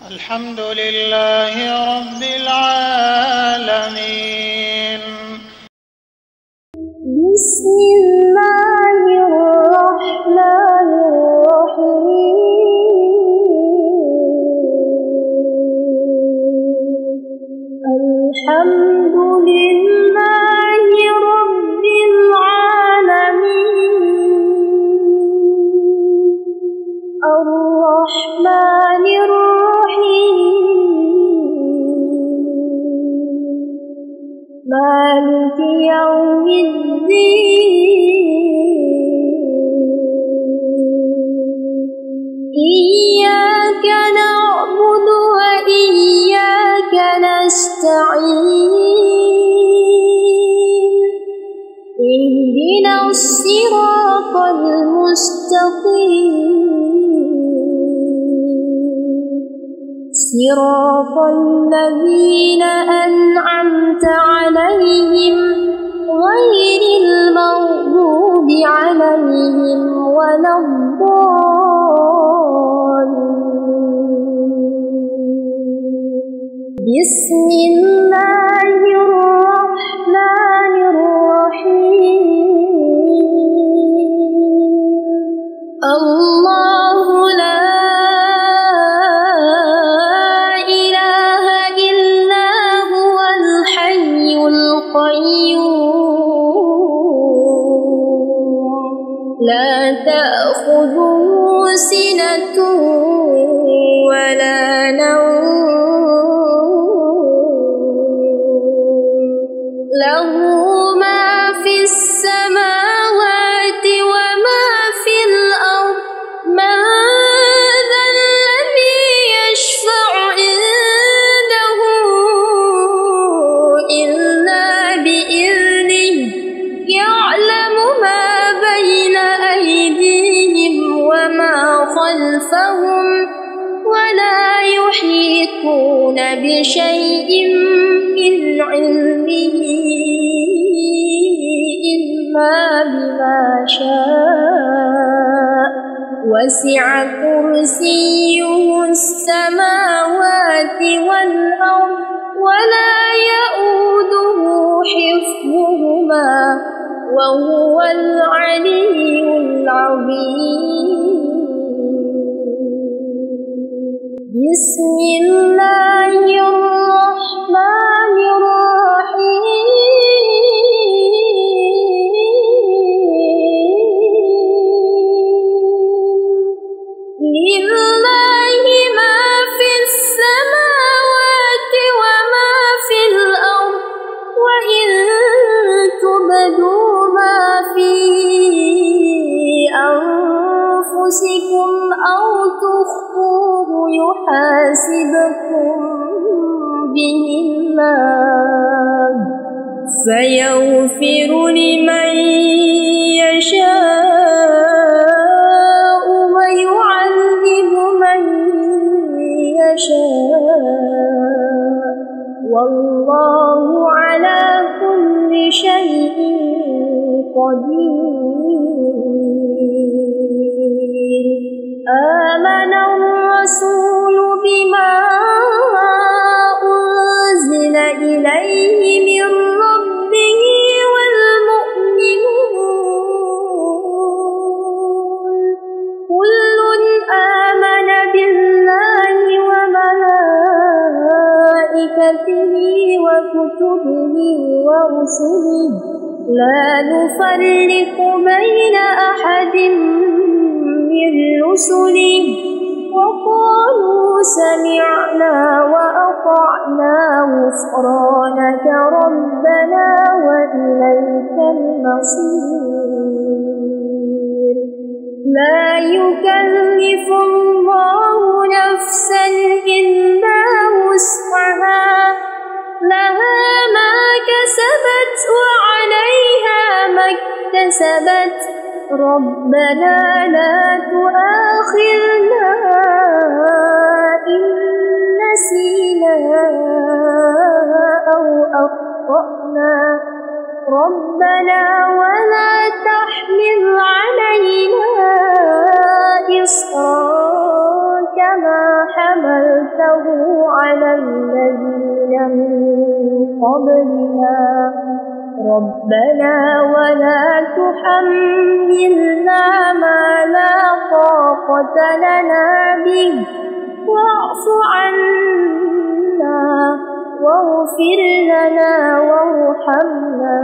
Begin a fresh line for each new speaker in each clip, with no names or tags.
الحمد لله رب العالمين.
بسم الله الرحمن الرحيم. الحمد لله رب العالمين. الرحمن الرحيم. مالك يوم الدين. إياك نعبد وإياك نستعين. اهدنا الصراط المستقيم. صراط الذين أنعمت عليهم غير المغضوب عليهم ولا الضالين. بسم الله الرحمن الرحيم. الله لا لا تأخذه سنة ولا نوم. له ما في السماوات وما في الأرض. من ذا الذي يشفع عنده إلا بإذنه. يعلم ما بين أيديهم وما خلفهم ولا يحيطون بشيء من علمه إلا بما شاء. وسع كرسيه السماوات والأرض ولا يؤوده حفظهما وهو العلي العظيم. بسم الله الرحمن الرحيم. لله ما في السماوات وما في الأرض. وإن تبدوا ما في أنفسكم أو تخفوه يحاسبكم به الله فيغفر لمن يشاء ويعذب من يشاء. والله على كل شيء قدير. آمن الرسول بما أنزل إليه من ربه والمؤمنون كل آمن بالله وملائكته وكتبه ورسله لا نفرق بين أحد من رسله وقالوا سمعنا وأطعنا غفرانك ربنا وإليك المصير. لا يكلف الله نفسا إلا وسعها. لها ما كسبت وعليها ما اكتسبت. ربنا لا تؤاخذنا إن نسينا أو أخطأنا. ربنا ولا تحمل علينا إصرا كما حملته أنزلناه على الذين من قبلنا ربنا ولا تحملنا ما لا طاقة لنا به واعف عنا واغفر لنا وارحمنا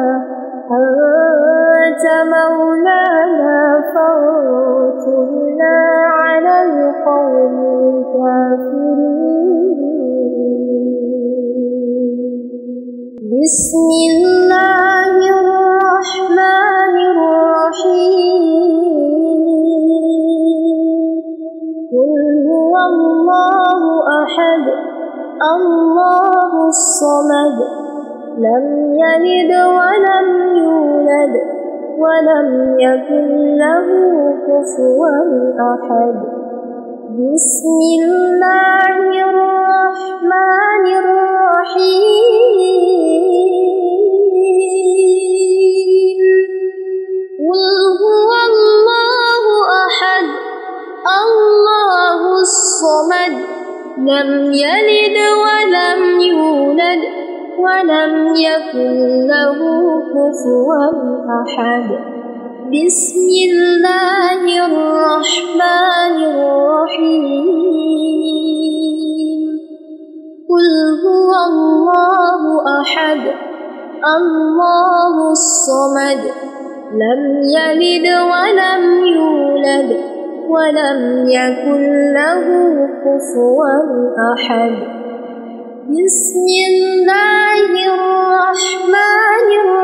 أنت مولانا فانصرنا على القوم الكافرين. بسم الله الرحمن الرحيم. قل هو الله أحد الله الصمد لم يلد ولم يولد ولم يكن له كفوا أحد. بسم الله الرحمن الرحيم. قل هو الله أحد الله الصمد لم يلد ولم يولد ولم يكن له كفوا أحد. بسم الله الرحمن الرحيم. قل هو الله أحد الله الصمد لم يلد ولم يولد ولم يكن له كفوا أحد. بسم الله الرحمن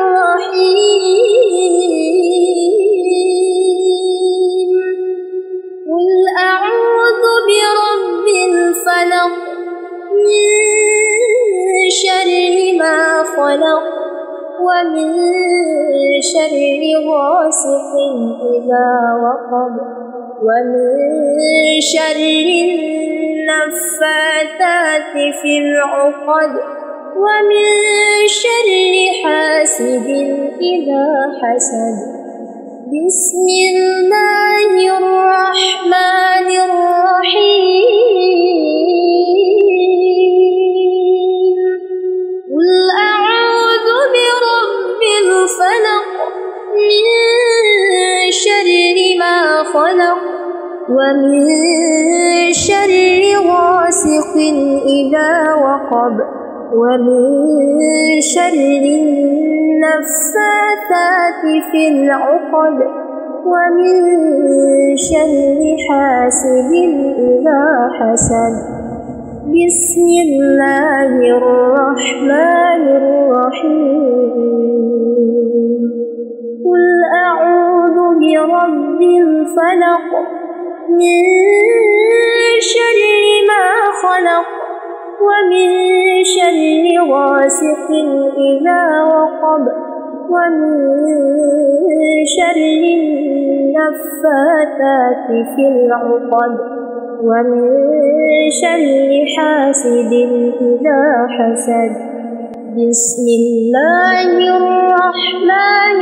الرحيم. قل أعوذ برب الفلق من شر ما خلق ومن شر غاسق إذا وقب ومن شر النفاثات في العقد ومن شر حاسد إذا حسد. بسم الله الرحمن الرحيم. قل أعوذ برب الفلق من شر ما خلق ومن شر غاسق إذا وقب ومن شر النفاثات في العقد ومن شر حاسد إذا حسد. بسم الله الرحمن الرحيم. قل أعوذ برب الفلق من شر ما خلق ومن شر غاسق إذا وقب ومن شر النفاثات في العقد ومن شر حاسد إذا حسد. بسم الله الرحمن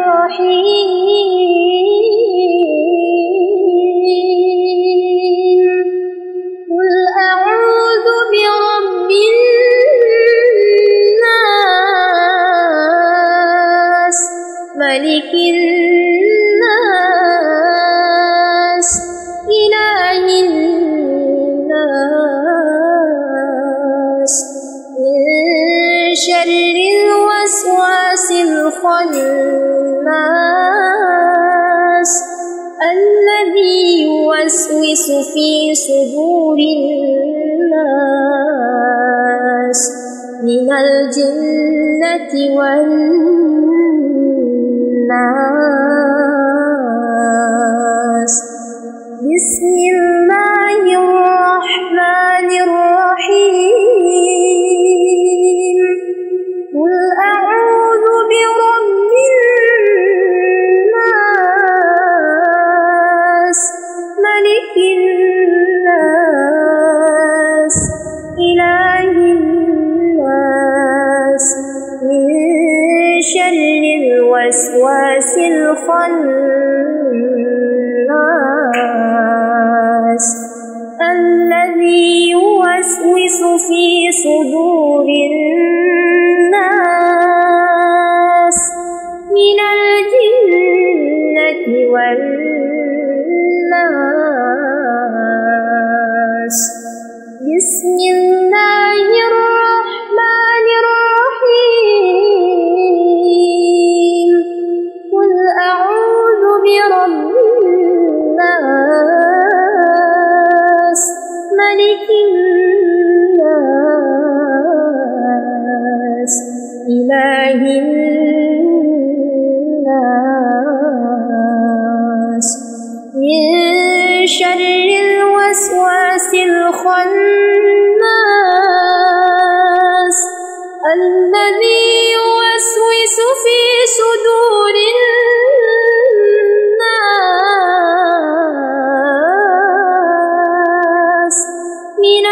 الرحيم. قل أعوذ برب الناس ملك الناس إله الناس من شر الوسواس الخناس الذي يوسوس في صدور الناس من الجنة والناس. بسم الله الرحمن الرحيم. قل أعوذ برب الناس ملك الناس إله الناس من شر الوسواس الخناس الذي يوسوس في صدور الناس من الجنة والناس. بسم الله الرحمن الرحيم. قل أعوذ برب الناس ملك الناس إله الناس من شر الوسواس الخناس الذي يوسوس في صدور الناس من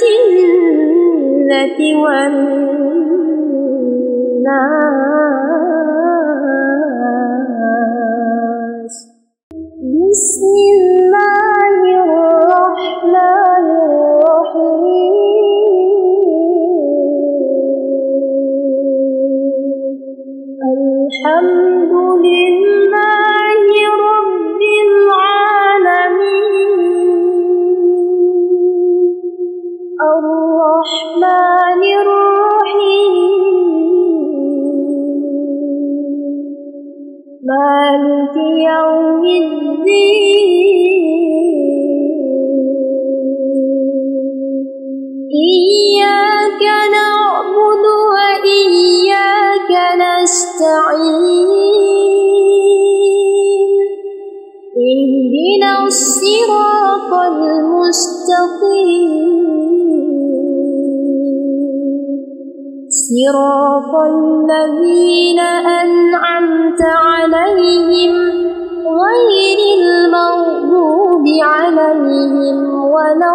الجنة والناس. بسم الله الرحمن الرحيم. الحمد لله رب العالمين الرحمن الرحيم مالك يوم الدين. إياك نعبد وإياك نستعين. اهدنا الصراط المستقيم صراط الذين أنعمت عليهم غير المغضوب عليهم ولا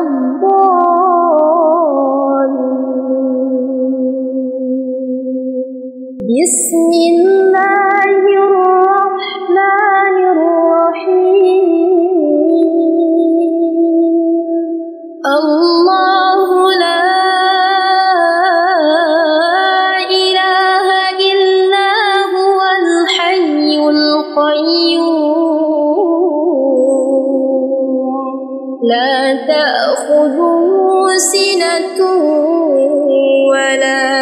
الضالين. بسم الله الرحمن الرحيم. الله لا إله إلا هو الحي القيوم لا تأخذه سنة ولا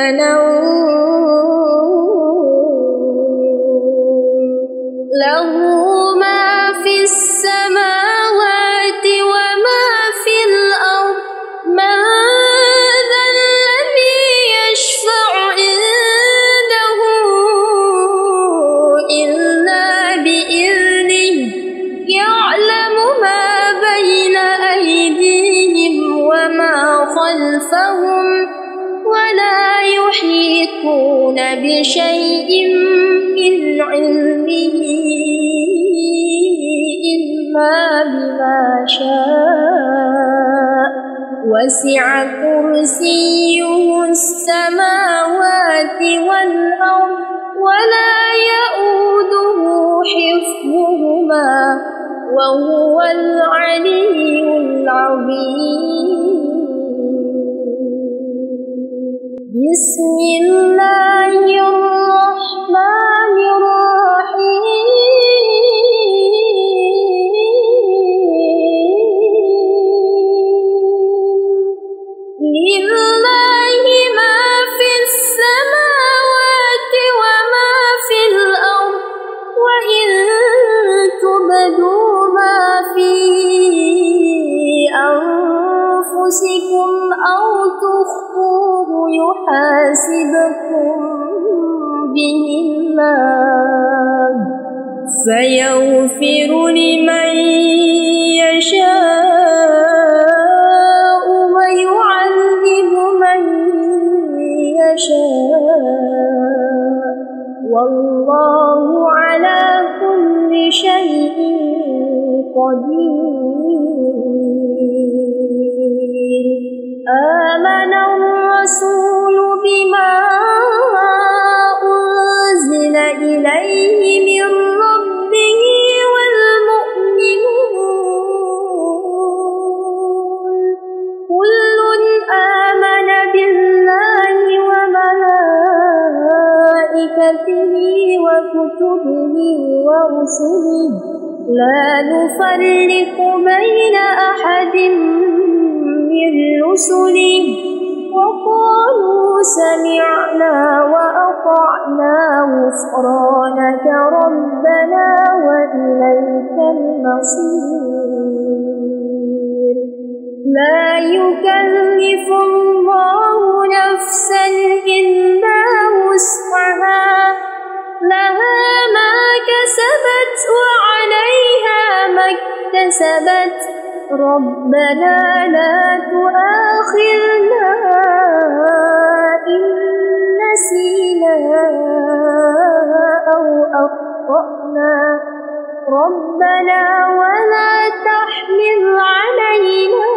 نوم له ما في السماوات وما في الأرض. من ذا الذي يشفع عنده إلا بإذنه يعلم ما بين أيديهم وما خلفهم ولا يحيطون بشيء من علمه إلا بما شاء وسع كرسيه السماوات والأرض ولا يؤوده حفظهما وهو العلي العظيم. بسم الله الرحمن الرحيم. لله ما في السماوات وما في الأرض وإن تبدوا ما في أنفسكم أو تخفوه يحاسبكم به الله فيغفر لمن يشاء ويعذب من يشاء والله على كل شيء قدير. آمن الرسول بما أنزل إليه من ربه والمؤمنون كل آمن رسله لا نفرق بين أحد من رسله وقالوا سمعنا وأطعنا غفرانك ربنا وإليك المصير لا يكلف الله نفسا إلا وسعها لها ما كسبت وعليها ما اكتسبت ربنا لا تؤاخذنا إن نسينا أو أخطأنا ربنا ولا تحمل علينا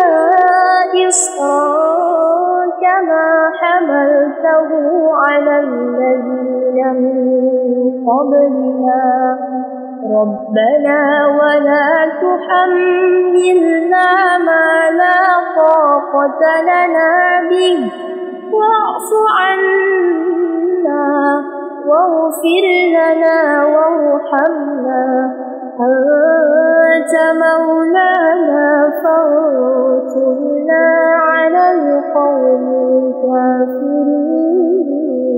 إصرا كما حملته على الذين من قبلنا ربنا ولا تحملنا ما لا طاقة لنا به واعف عنا واغفر لنا وارحمنا أنت مولانا فانصرنا على القوم الكافرين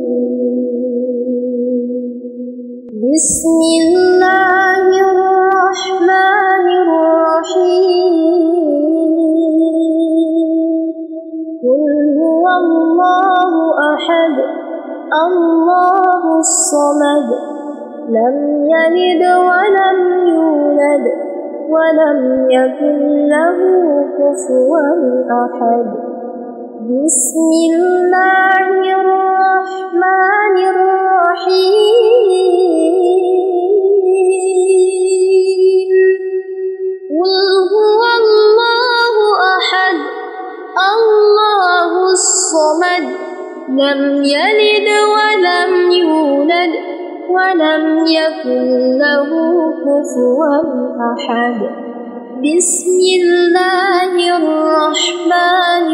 بسم الله الرحمن الرحيم قل هو الله أحد الله الصمد لم يلد ولم يولد ولم يكن له كفوا أحد بسم الله الرحمن الرحيم قل هو الله أحد الله الصمد لم يلد ولم يولد ولم يكن له كفوا أحد بسم الله الرحمن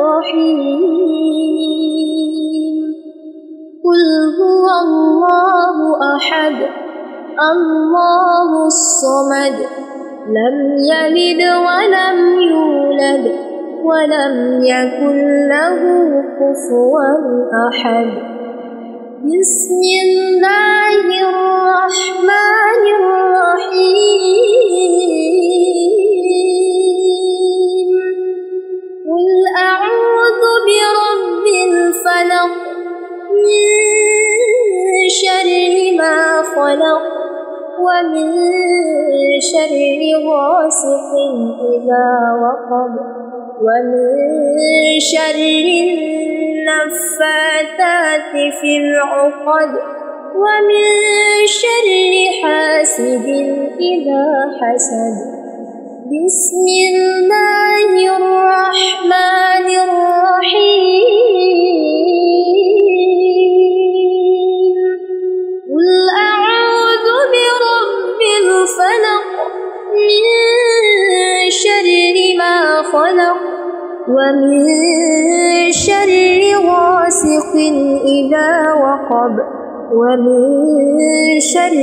الرحيم قل هو الله أحد الله الصمد لم يلد ولم يولد ولم يكن له كفوا أحد بسم الله الرحمن الرحيم قل أعوذ برب الفلق من شر ما خلق ومن شر غاسق إذا وقب ومن شر النفاثات في العقد ومن شر حاسد إذا حسد بسم الله الرحمن الرحيم قل أعوذ برب الفلق من شر ما خلق ومن شر غاسق إذا وقب ومن شر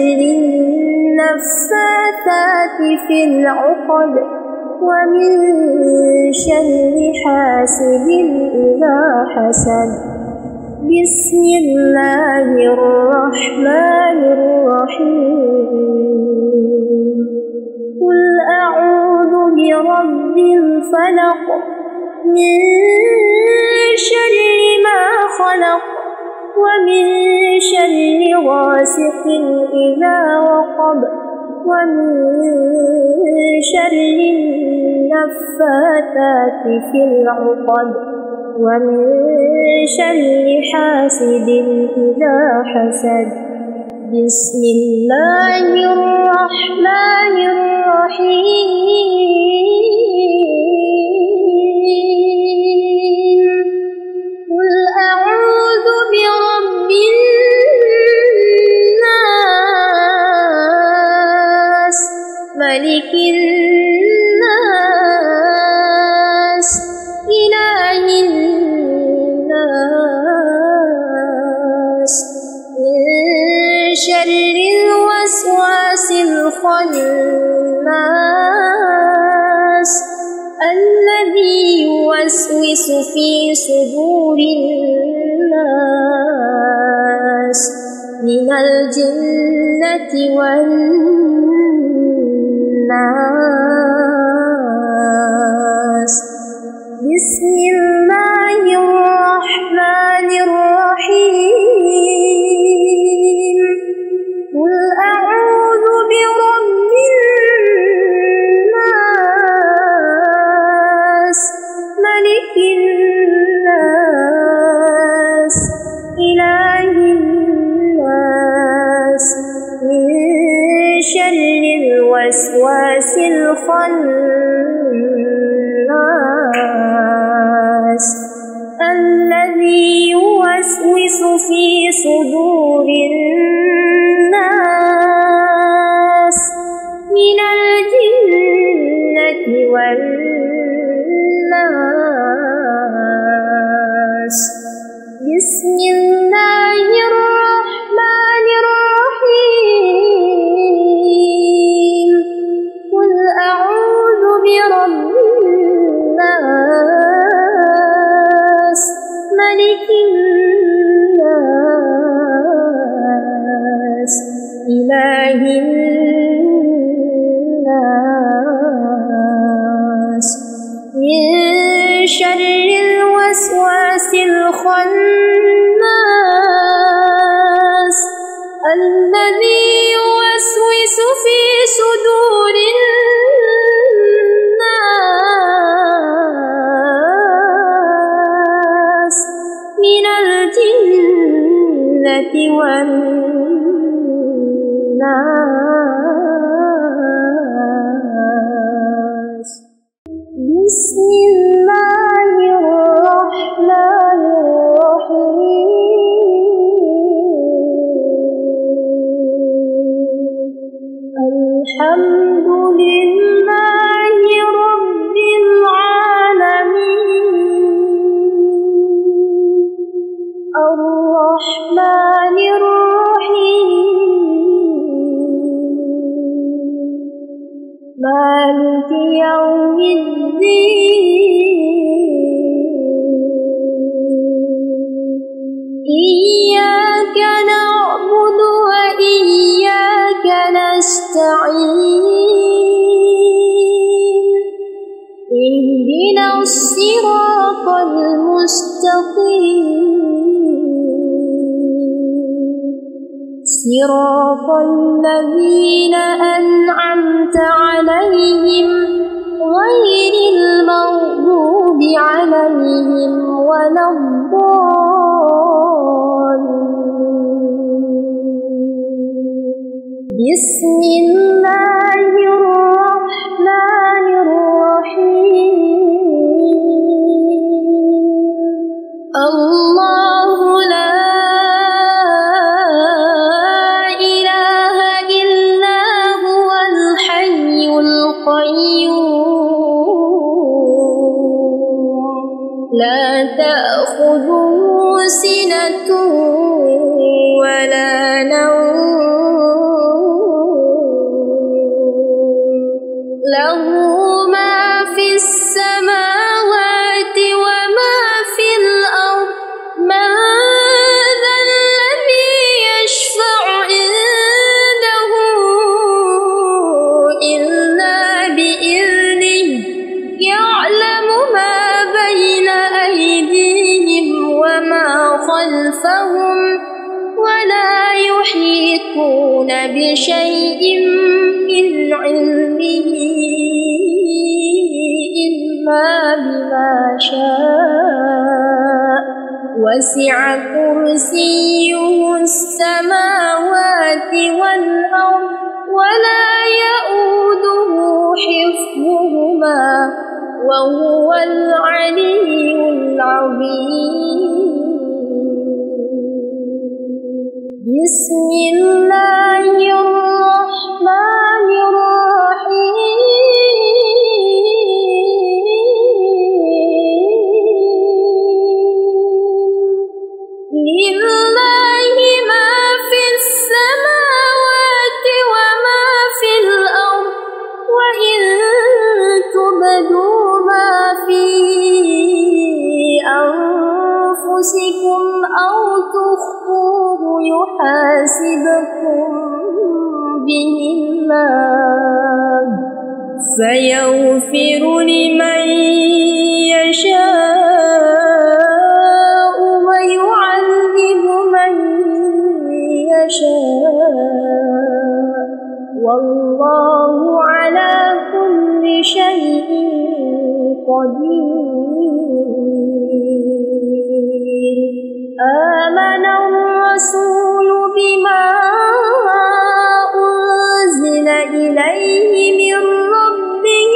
النفاثات في العقد ومن شر حاسد إذا حسد بسم الله الرحمن الرحيم قل أعوذ برب الفلق من شر ما خلق ومن شر غاسق إذا وقب ومن شر النفاثات في العقد ومن شر حاسد إذا حسد بسم الله الرحمن الرحيم قل أعوذ برب الناس ملك الناس إله الناس من شر الوسواس يوسوس في صدور الناس من الجنة والناس. بسم الله الرحمن الرحيم. قل أعوذ برب الناس ملك الناس إله الناس من شر الوسواس الخناس الذي يوسوس في صدور الناس من الجنة والناس. بسم الله الرحمن الرحيم. قل أعوذ برب الناس ملك الناس إله الناس من شر الوسواس الخناس الذي يوسوس في صدور الناس من الجنة والناس. بسم الله الرحمن الرحيم. الحمد لله رب العالمين الرحمن الرحيم مالك يوم الدين. إياك نعبد وإياك نستعين. اهدنا الصراط المستقيم صراط الذين أنعمت عليهم غير المغضوب عليهم ولا الضالين. بسم الله الرحمن الرحيم. الله لا إله إلا هو الحي القيوم لا تأخذه سنة ولا نوم له ما في السماوات وما في الأرض. من ذا الذي يشفع عنده إلا بإذنه يعلم ما بين أيديهم وما خلفهم ولا يحيطون بشيء من علمه إلا بما شاء. وسع كرسيه السماوات والأرض ولا يؤوده حفظهما وهو العلي العظيم. بسم الله الرحمن الرحيم. لله ما في السماوات وما في الأرض وإن تبدوا ما في تخفوه يحاسبكم به الله فيغفر لمن يشاء ويعذب من يشاء والله على كل شيء قدير. آمن الرسول بما أنزل إليه من ربه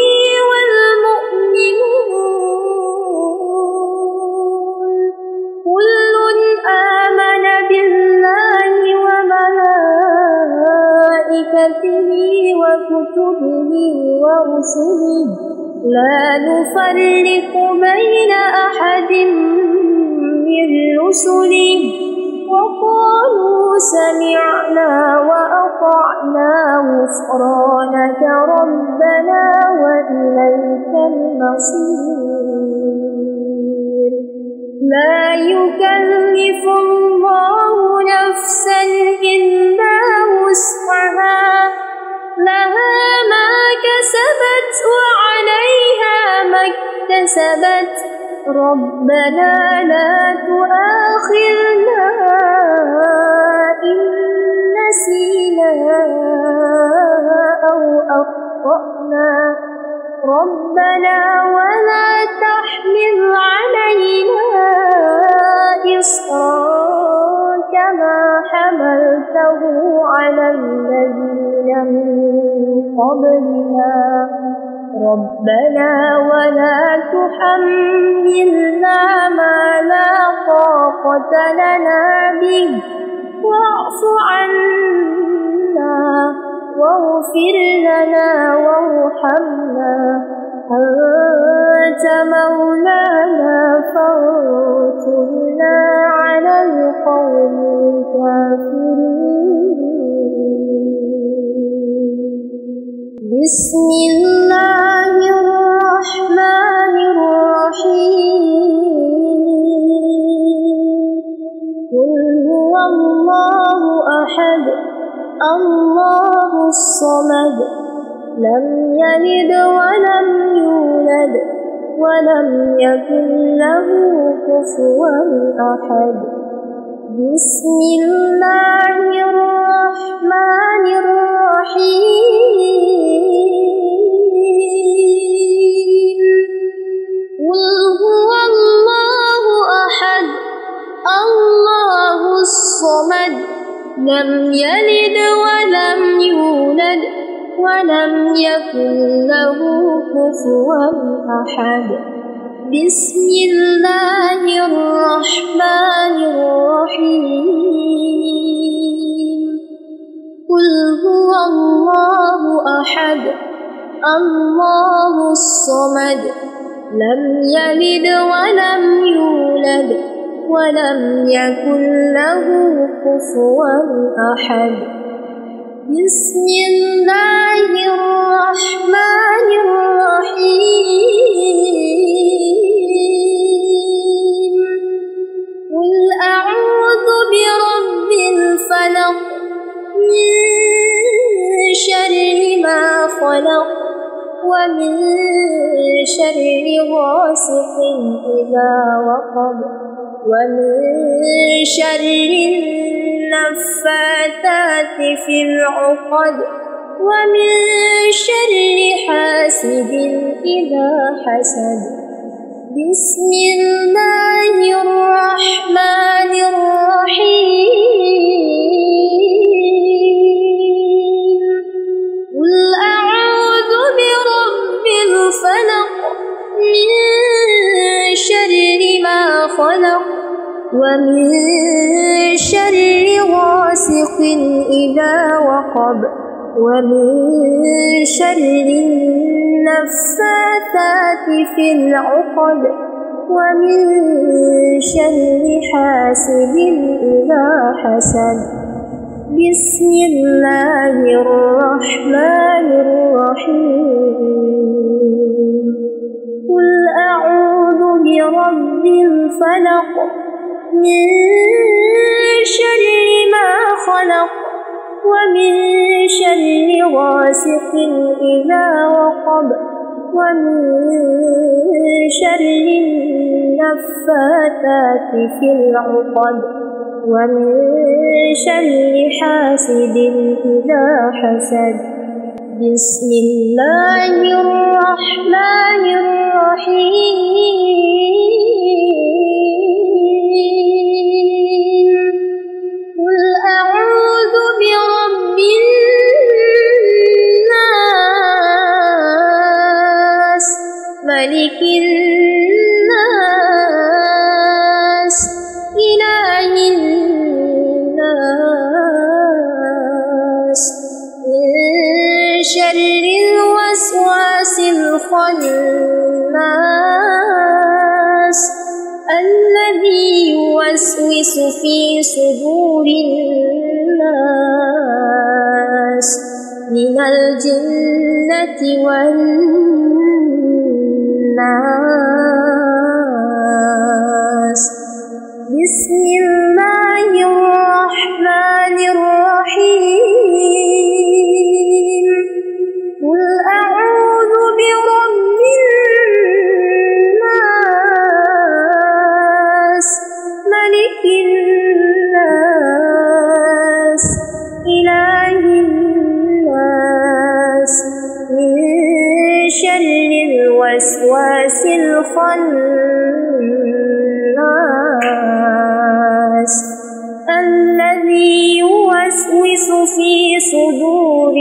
والمؤمنون كل آمن بالله وملائكته وكتبه ورسله لا نفرق بين أحد من رسله وقالوا سمعنا وأطعنا غفرانك ربنا وإليك المصير. لا يكلف الله نفسا إلا وسعها لها ما كسبت وعليها ما اكتسبت ربنا لا تؤاخذنا إن نسينا أو أخطأنا ربنا ولا تحمل علينا إصرا كما حملته على الذين من قبلنا ربنا ولا تحملنا ما لا طاقة لنا به واعف عنا واغفر لنا وارحمنا أنت مولانا فانصرنا على القوم الكافرين. بسم الله الرحمن الرحيم قل هو الله أحد الله الصمد لم يلد ولم يولد ولم يكن له كفوا أحد. بسم الله الرحمن الرحيم قل هو الله أحد الله الصمد لم يلد ولم يولد ولم يكن له كفوا أحد. بسم الله الرحمن الرحيم قل هو الله أحد الله الصمد لم يلد ولم يولد ولم يكن له كفوا أحد. بسم الله الرحمن الرحيم قل أعوذ برب الفلق من شر ما خلق ومن شر غاسق إذا وقب ومن شر النفاثات في العقد ومن شر حاسد إذا حسد. بسم الله الرحمن الرحيم قل أعوذ برب الفلق من شر ما خلق ومن شر غاسق إذا وقب ومن شر النفاثات في العقد ومن شر حاسد إذا حسد. بسم الله الرحمن الرحيم قل أعوذ برب الفلق من شر ما خلق ومن شر غاسق إذا وقب ومن شر النفاثات في العقد ومن شر حاسد إذا حسد. بسم الله الرحمن الرحيم. قل أعوذ برب الناس ملك الناس إله الناس من شر الوسواس الخناس الذي يوسوس في صدور الناس من الجنة والناس. بسم الله الرحمن الرحيم. قل أعوذ برب الناس ملك الناس إله الناس من شر الوسواس الخناس الذي يوسوس في صدور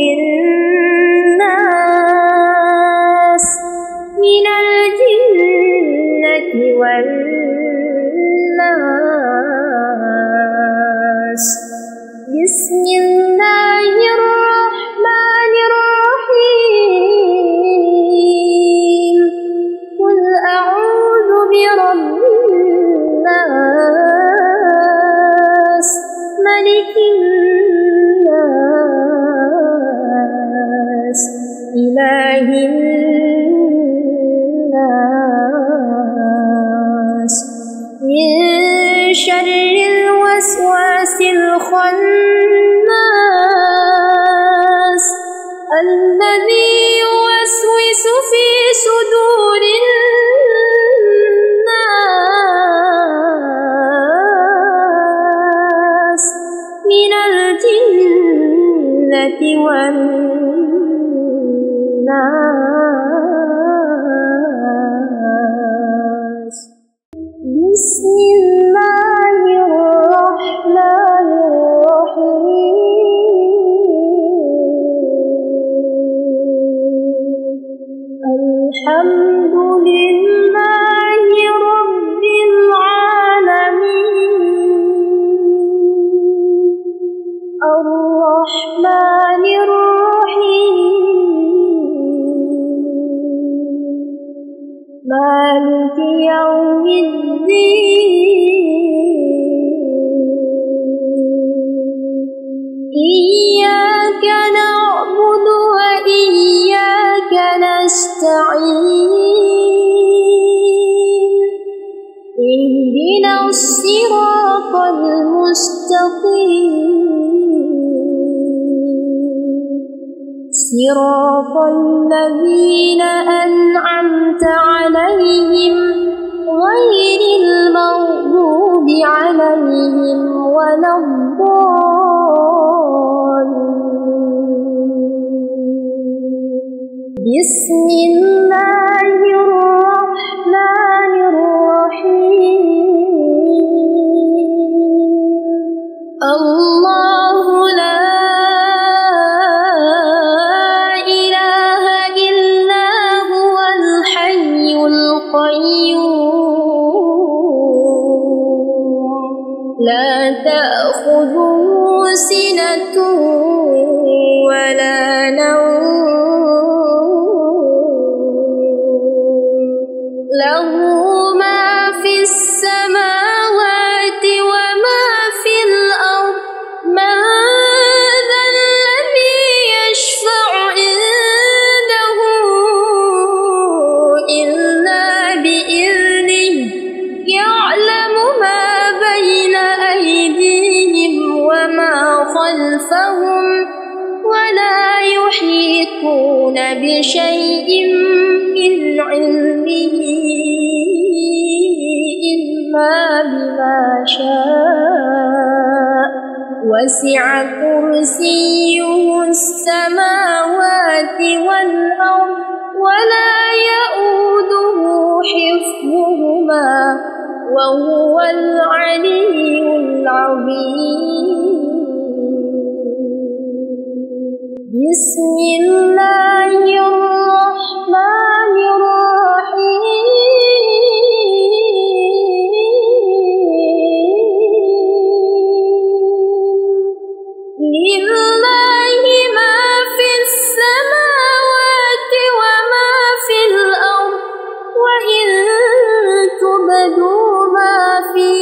الناس من الجنة والناس. بسم الله الرحمن الرحيم. قل أعوذ برب الناس ملك الناس إله الناس من شر الوسواس الخناس الذي يوسوس في صدور الناس من الجنة والناس. بسم الله الرحمن الرحيم. الحمد لله رب العالمين الرحمن الرحيم مالك يوم الدين. إياك نعبد وإياك نستعين. اهدنا الصراط المستقيم صراط الذين أنعمت عليهم غير المغضوب عليهم ولا الضالين. بسم الله الرحمن الرحيم. الله لا إله إلا هو الحي القيوم لا تأخذه سنة ولا نوم له ما في السماوات وما في الأرض. من ذا الذي يشفع عنده إلا بإذنه يعلم ما بين أيديهم فهم ولا يحيطون بشيء من علمه إلا بما شاء وسع كرسيه السماوات والأرض ولا يؤوده حفظهما وهو العلي العظيم. بسم الله الرحمن الرحيم. لله ما في السماوات وما في الأرض وإن تبدوا ما في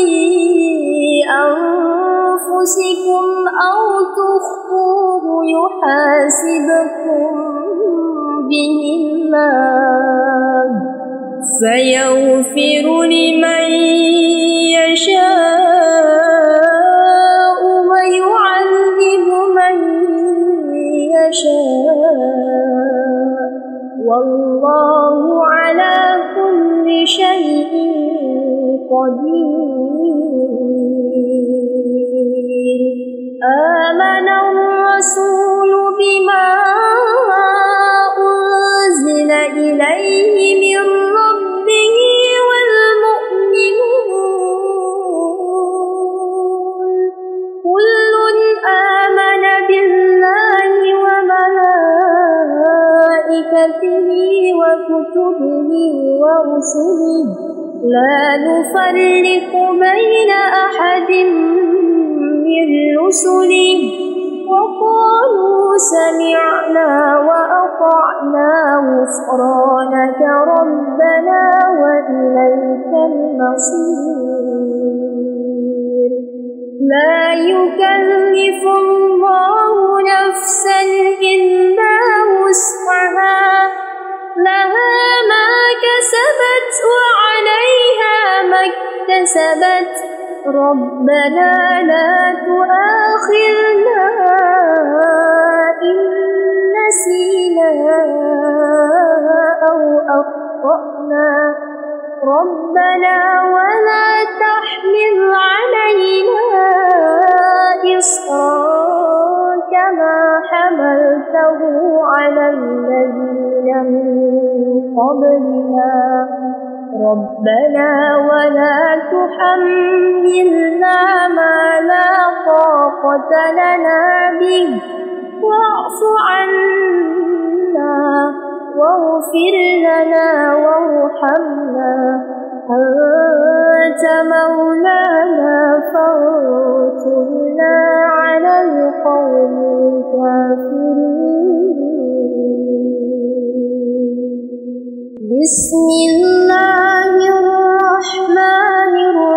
أنفسكم أو تخفوه يحاسبكم به الله فيغفر لمن يشاء ويعذب من يشاء والله على كل شيء قدير. آمن الرسول بما أنزل إليه من ربه والمؤمنون كل آمن بالله وملائكته وكتبه ورسله لا نفرق بين أحد من رسله وقالوا سمعنا وأطعنا غفرانك ربنا وإليك المصير. لا يكلف الله نفسا إلا وسعها لها ما كسبت وعليها ما اكتسبت ربنا لا تؤاخذنا إن نسينا أو أخطأنا ربنا ولا تحمل علينا إصرا كما حملته على الذين من قبلنا ربنا ولا تحملنا ما لا طاقة لنا به واعف عنا واغفر لنا وارحمنا أنت مولانا فانصرنا على القوم الكافرين. بسم الله الرحمن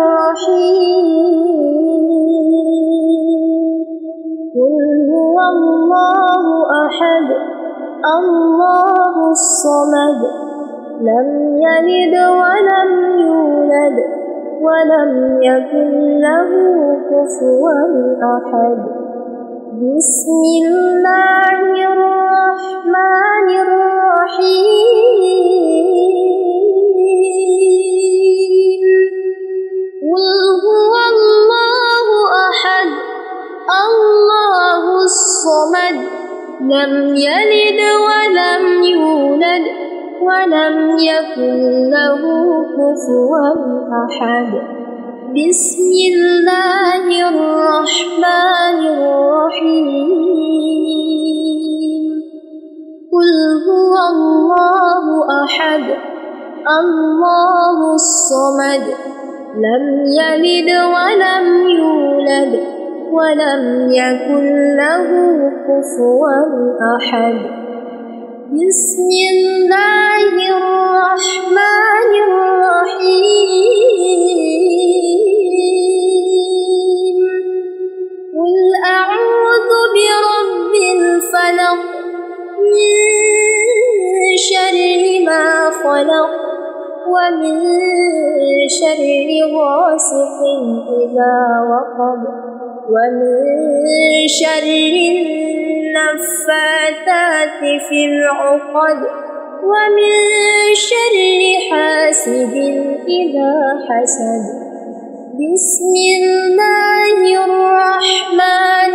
الرحيم. قل هو الله أحد الله الصمد لم يلد ولم يولد ولم يكن له كفوا أحد. بسم الله الرحمن الرحيم. قل هو الله أحد الله الصمد لم يلد ولم يولد ولم يكن له كفوا أحد. بسم الله الرحمن الرحيم. قل هو الله أحد الله الصمد لم يلد ولم يولد ولم يكن له كفوا أحد. بسم الله الرحمن الرحيم. قل أعوذ برب الفلق من شر ما خلق ومن شر غاسق إذا وقب ومن شر النفاثات في العقد ومن شر حاسد إذا حسد. بسم الله الرحمن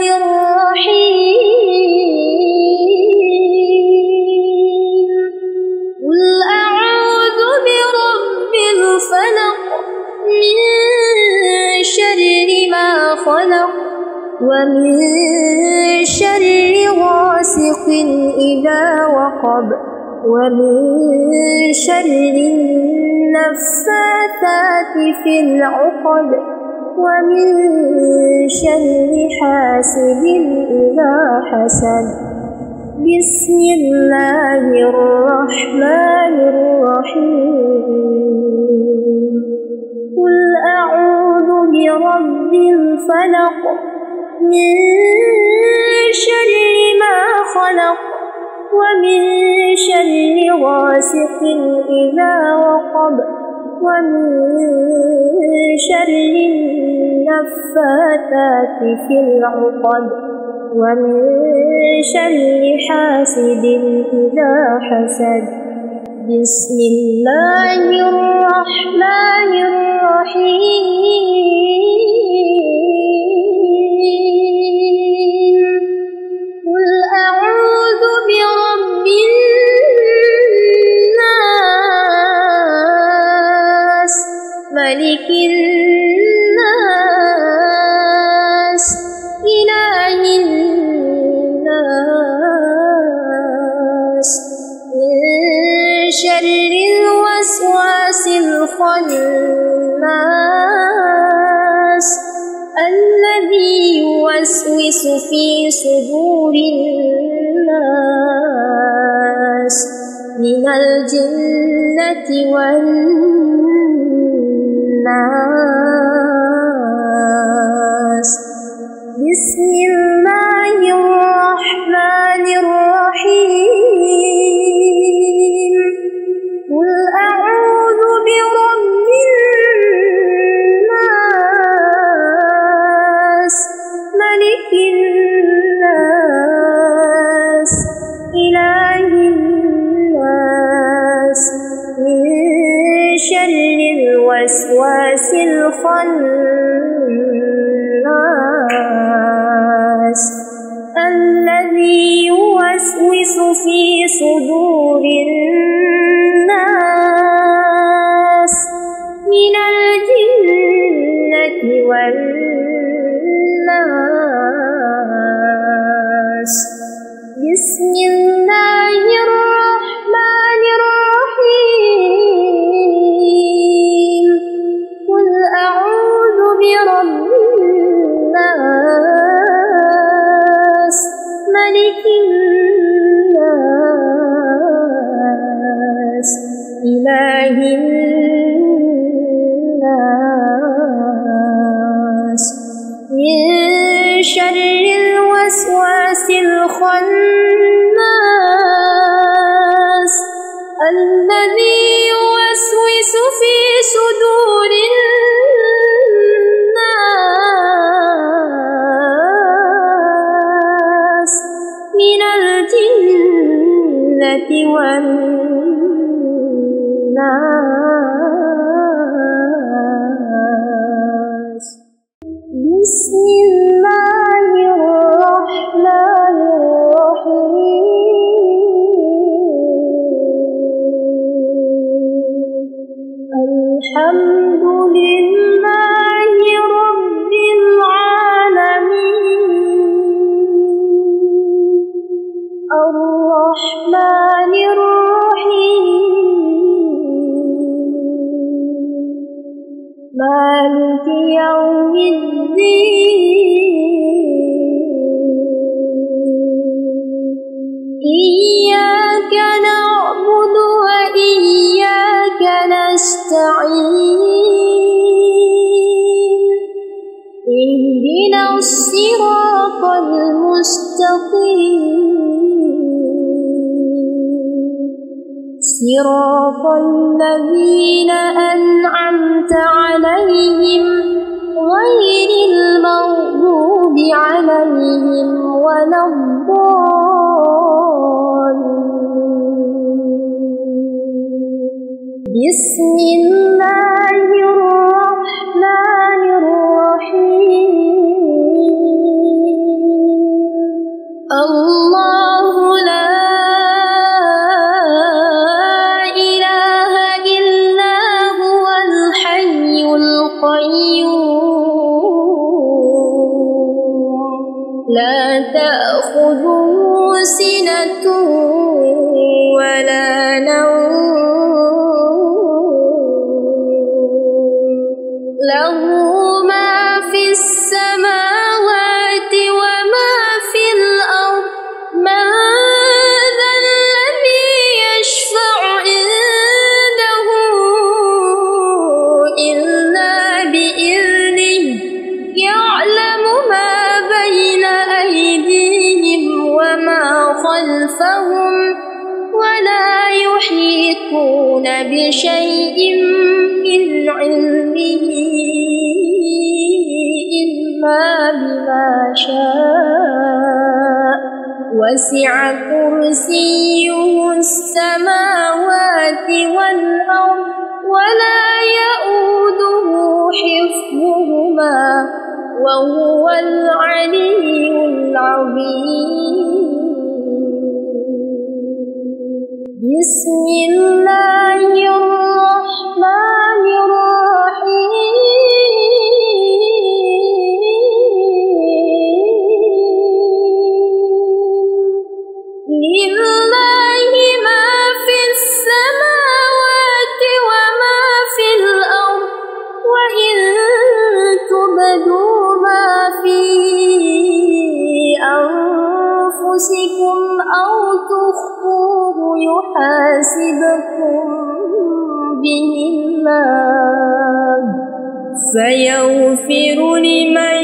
الرحيم. قل أعوذ برب الفلق من شر ما خلق ومن شر غاسق إذا وقب ومن شر النفاثات في العقد ومن شر حاسد إذا حسد. بسم الله الرحمن الرحيم. قل أعوذ برب الفلق من شر ما خلق ومن شر غاسق إذا وقب ومن شر النفاثات في العقد ومن شر حاسد إذا حسد. بسم الله الرحمن الرحيم. قل أعوذ برب الناس ملك الناس إله الناس من شر الوسواس الخناس الذي يوسوس في صدور الناس من الجنة والناس. بسم الله الرحمن الرحيم. قل أعوذ برب الناس ملك الناس إله الناس من شر الوسواس الخناس الذي يوسوس في صدور الناس من الجنة والناس. بسم الله الرحمن الرحيم. قل أعوذ برب الناس ملك الناس إله الناس من شر الوسواس الخناس الذي يوسوس في صدور الناس من الجنة والناس. بسم الله الرحمن الرحيم. الحمد لله رب العالمين الرحمن الرحيم مالك يوم الدين. إياك نعبد وإياك نستعين. اهدنا الصراط المستقيم صراط الذين أنعمت عليهم غير المغضوب عليهم ولا الضالين. بسم الله الرحمن الرحيم. الله لا إله إلا هو الحي القيوم لا تأخذه سنة ولا نوم له ما في السماوات وما في الأرض من ذا الذي يشفع عنده إلا بإذنه يعلم ما بين أيديهم وما خلفهم ولا يحيطون بشيء من علمه إلا بما شاء وسع كرسيه السماوات والأرض ولا يؤوده حفظهما وهو العلي العظيم. بسم الله الرحمن الرحيم. لله ما في السماوات وما في الأرض وإن تبدوا ما في أنفسكم أو تخفوه يحاسبكم به الله فيغفر لمن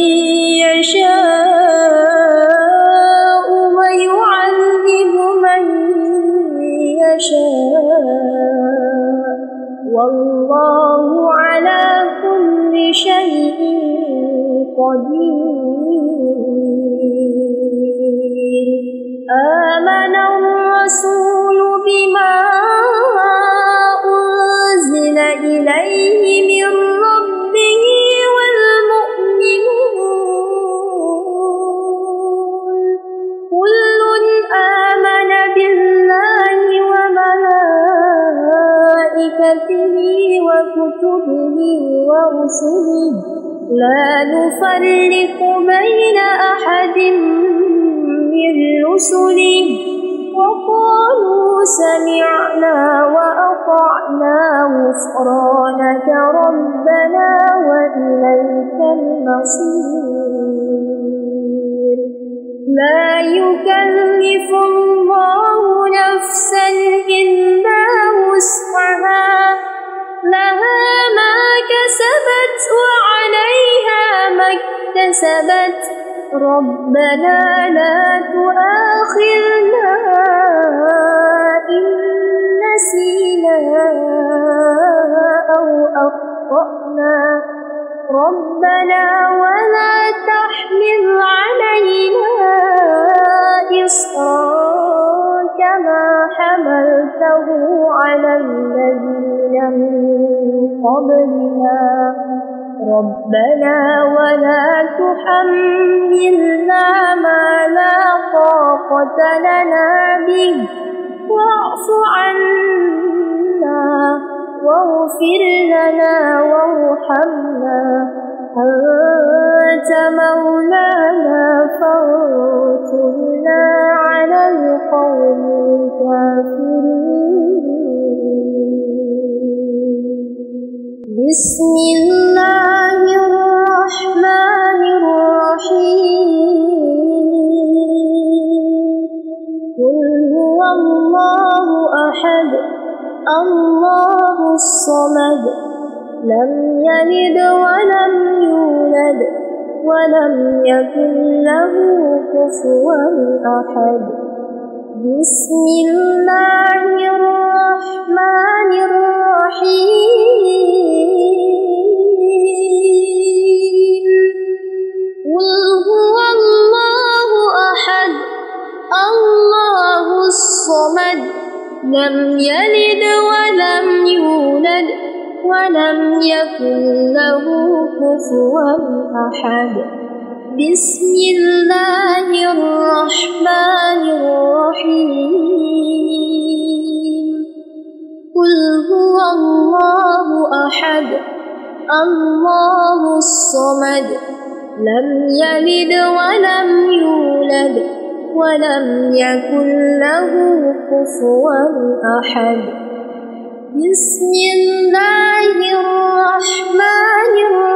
يشاء ويعذب من يشاء والله على كل شيء قدير. آمن الرسول بما أنزل إليه من ربه والمؤمنون كل آمن بالله وملائكته وكتبه ورسله لا نفرق بين أحد من رسله وقالوا سمعنا وأطعنا غفرانك ربنا وإليك المصير. لا يكلف الله نفسا إلا وسعها لها ما كسبت وعليها ما اكتسبت ربنا لا تؤاخذنا إن نسينا أو أخطأنا ربنا ولا تحمل علينا إصرا كما حملته على الذين من قبلنا ربنا ولا تحملنا ما لا طاقة لنا به واعف عنا واغفر لنا وارحمنا أنت مولانا فانصرنا على القوم الكافرين. بسم الله الرحمن الرحيم. قل هو الله أحد الله الصمد لم يلد ولم يولد ولم يكن له كفوا أحد. بسم الله الرحمن الرحمن الرحيم قل هو الله أحد الله الصمد لم يلد ولم يولد ولم يكن له كفوا أحد بسم الله الرحمن الرحيم قل هو الله أحد الله الصمد لم يلد ولم يولد ولم يكن له كفوا أحد بسم الله الرحمن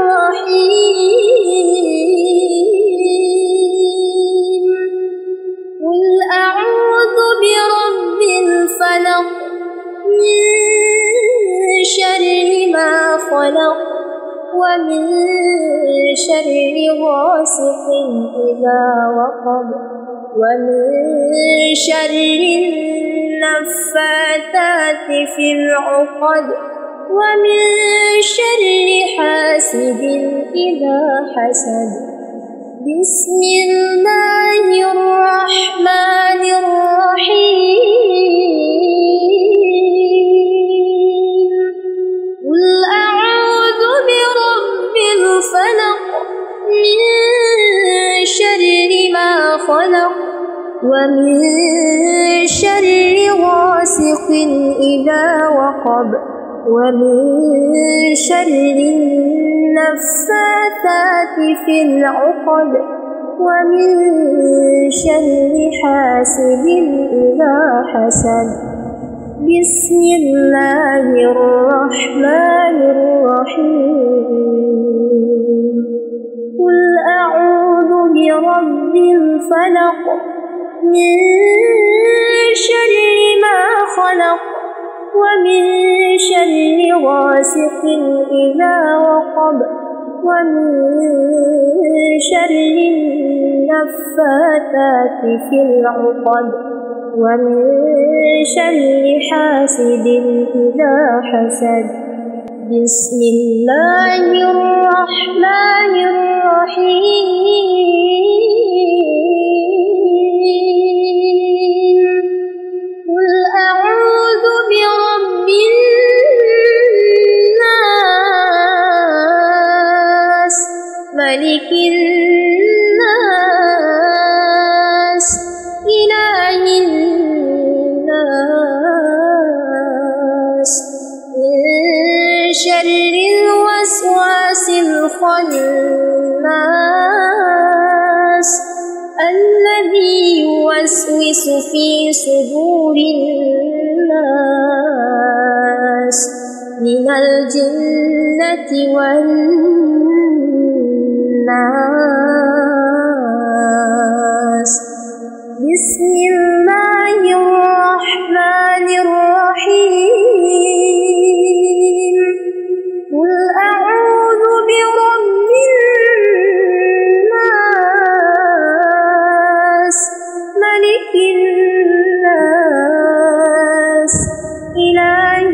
الرحيم قل أعوذ برب الفلق من شر ما خلق ومن شر غاسق إذا وقب ومن شر النفاثات في العقد ومن شر حاسد إذا حسد بسم الله الرحمن الرحيم قل أعوذ برب الفلق من شر ما خلق ومن شر غاسق إذا وقب ومن شر النفاثات في العقد ومن شر حاسد إذا حسد بسم الله الرحمن الرحيم قل أعوذ برب الفلق من شر ما خلق ومن شر غاسق إذا وقب ومن شر النفاثات في العقد ومن شر حاسد إذا حسد بسم الله الرحمن الرحيم قل أعوذ برب الناس ملك الناس إله الناس من شر الوسواس الخناس الذي يوسوس في صدور الناس من الجنة والناس بسم الله الرحمن الرحيم قل أعوذ برب الناس ملك الناس إله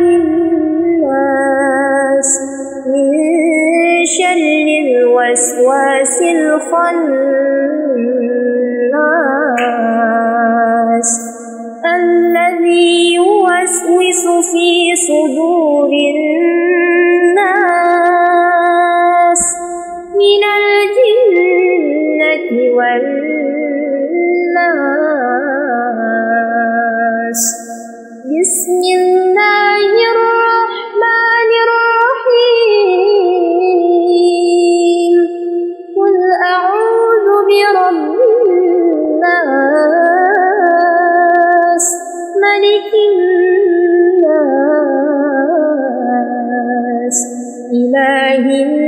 الناس من شر الوسواس الخناس الذي يوسوس في صدور الناس من الجنة والناس بسم الله الرحمن الرحيم قل أعوذ برب الناس ملك الناس إله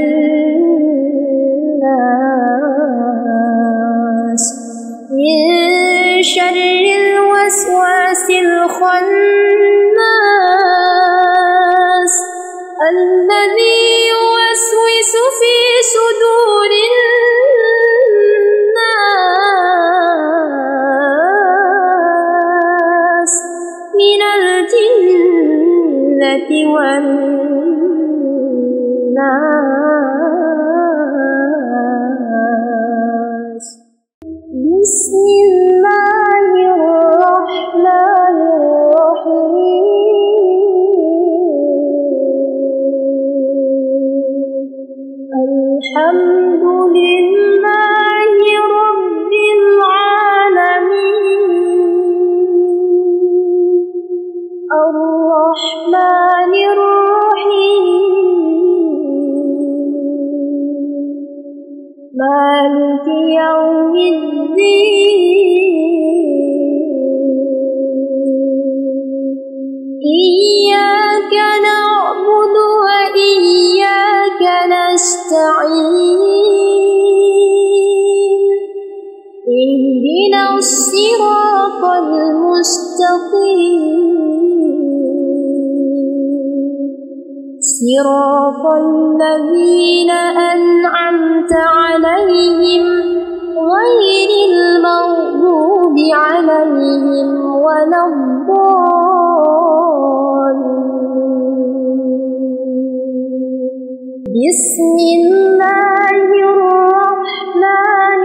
الناس من شر الوسواس الخناس الذي يوسوس في صدور الناس من الجنة الناس. بسم الله الرحمن الرحيم. الحمد لله رب العالمين الرحمن الرحيم مالك يوم الدين. إياك نعبد وإياك نستعين. اهدنا الصراط المستقيم صراط الذين أنعمت عليهم غير المغضوب عليهم ولا الضالين. بسم الله الرحمن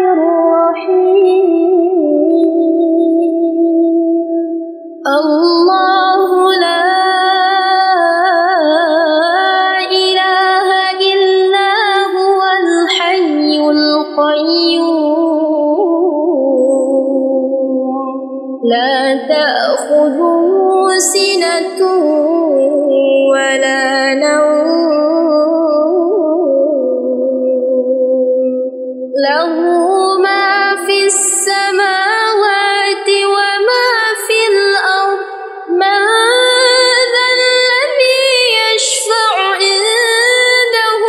الرحيم. الله لا إله إلا هو الحي القيوم لا تأخذه سنة ولا نوم له ما في السماوات وما في الأرض. من ذا الذي يشفع عنده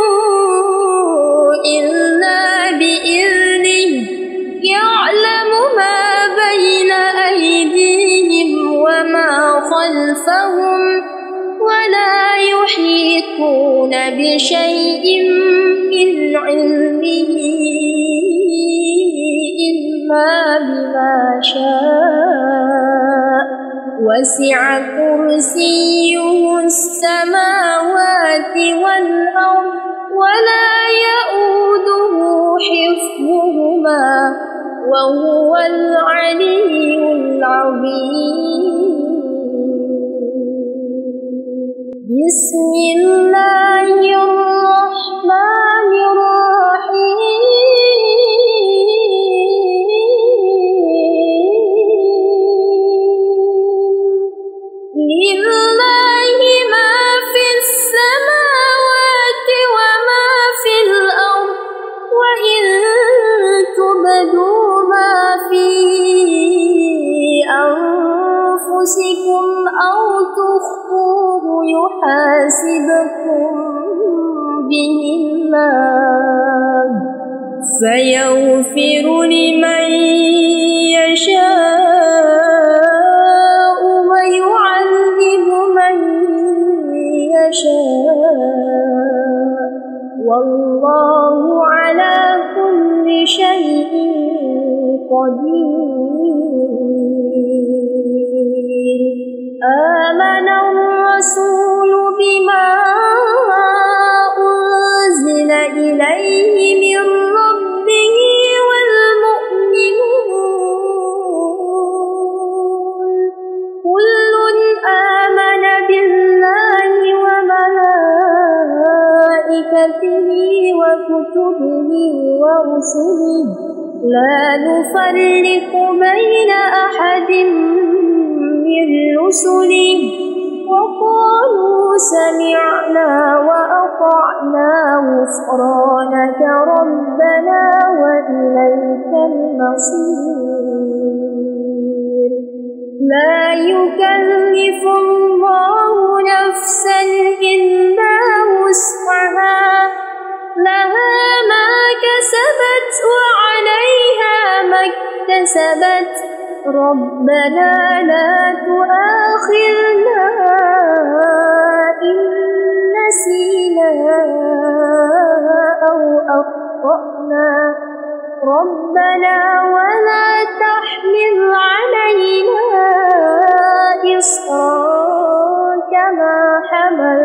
إلا بإذنه يعلم ما بين أيديهم وما خلفهم ولا يحيطون بشيء من علمه إلا بما شاء وسع كرسيه السماوات والأرض ولا يؤوده حفظهما وهو العلي العظيم. بسم الله الرحمن الرحيم. لله ما في السماوات وما في الأرض وإن تبدوا ما في أنفسكم أو تخفوه يحاسبكم به الله فيغفر لمن يشاء ويعذب من يشاء والله على كل شيء قدير. آمن الرسول بما أنزل إليه من ربه والمؤمنون كل آمن بالله وملائكته وكتبه ورسله لا نفرق بين أحد من رسله وقالوا سمعنا وأطعنا غفرانك ربنا وإليك المصير. لا يكلف الله نفسا إلا وسعها لها ما كسبت وعليها ما اكتسبت ربنا لا تؤاخذنا إن نسينا أو أخطأنا ربنا ولا تحمل علينا إصرا كما حملته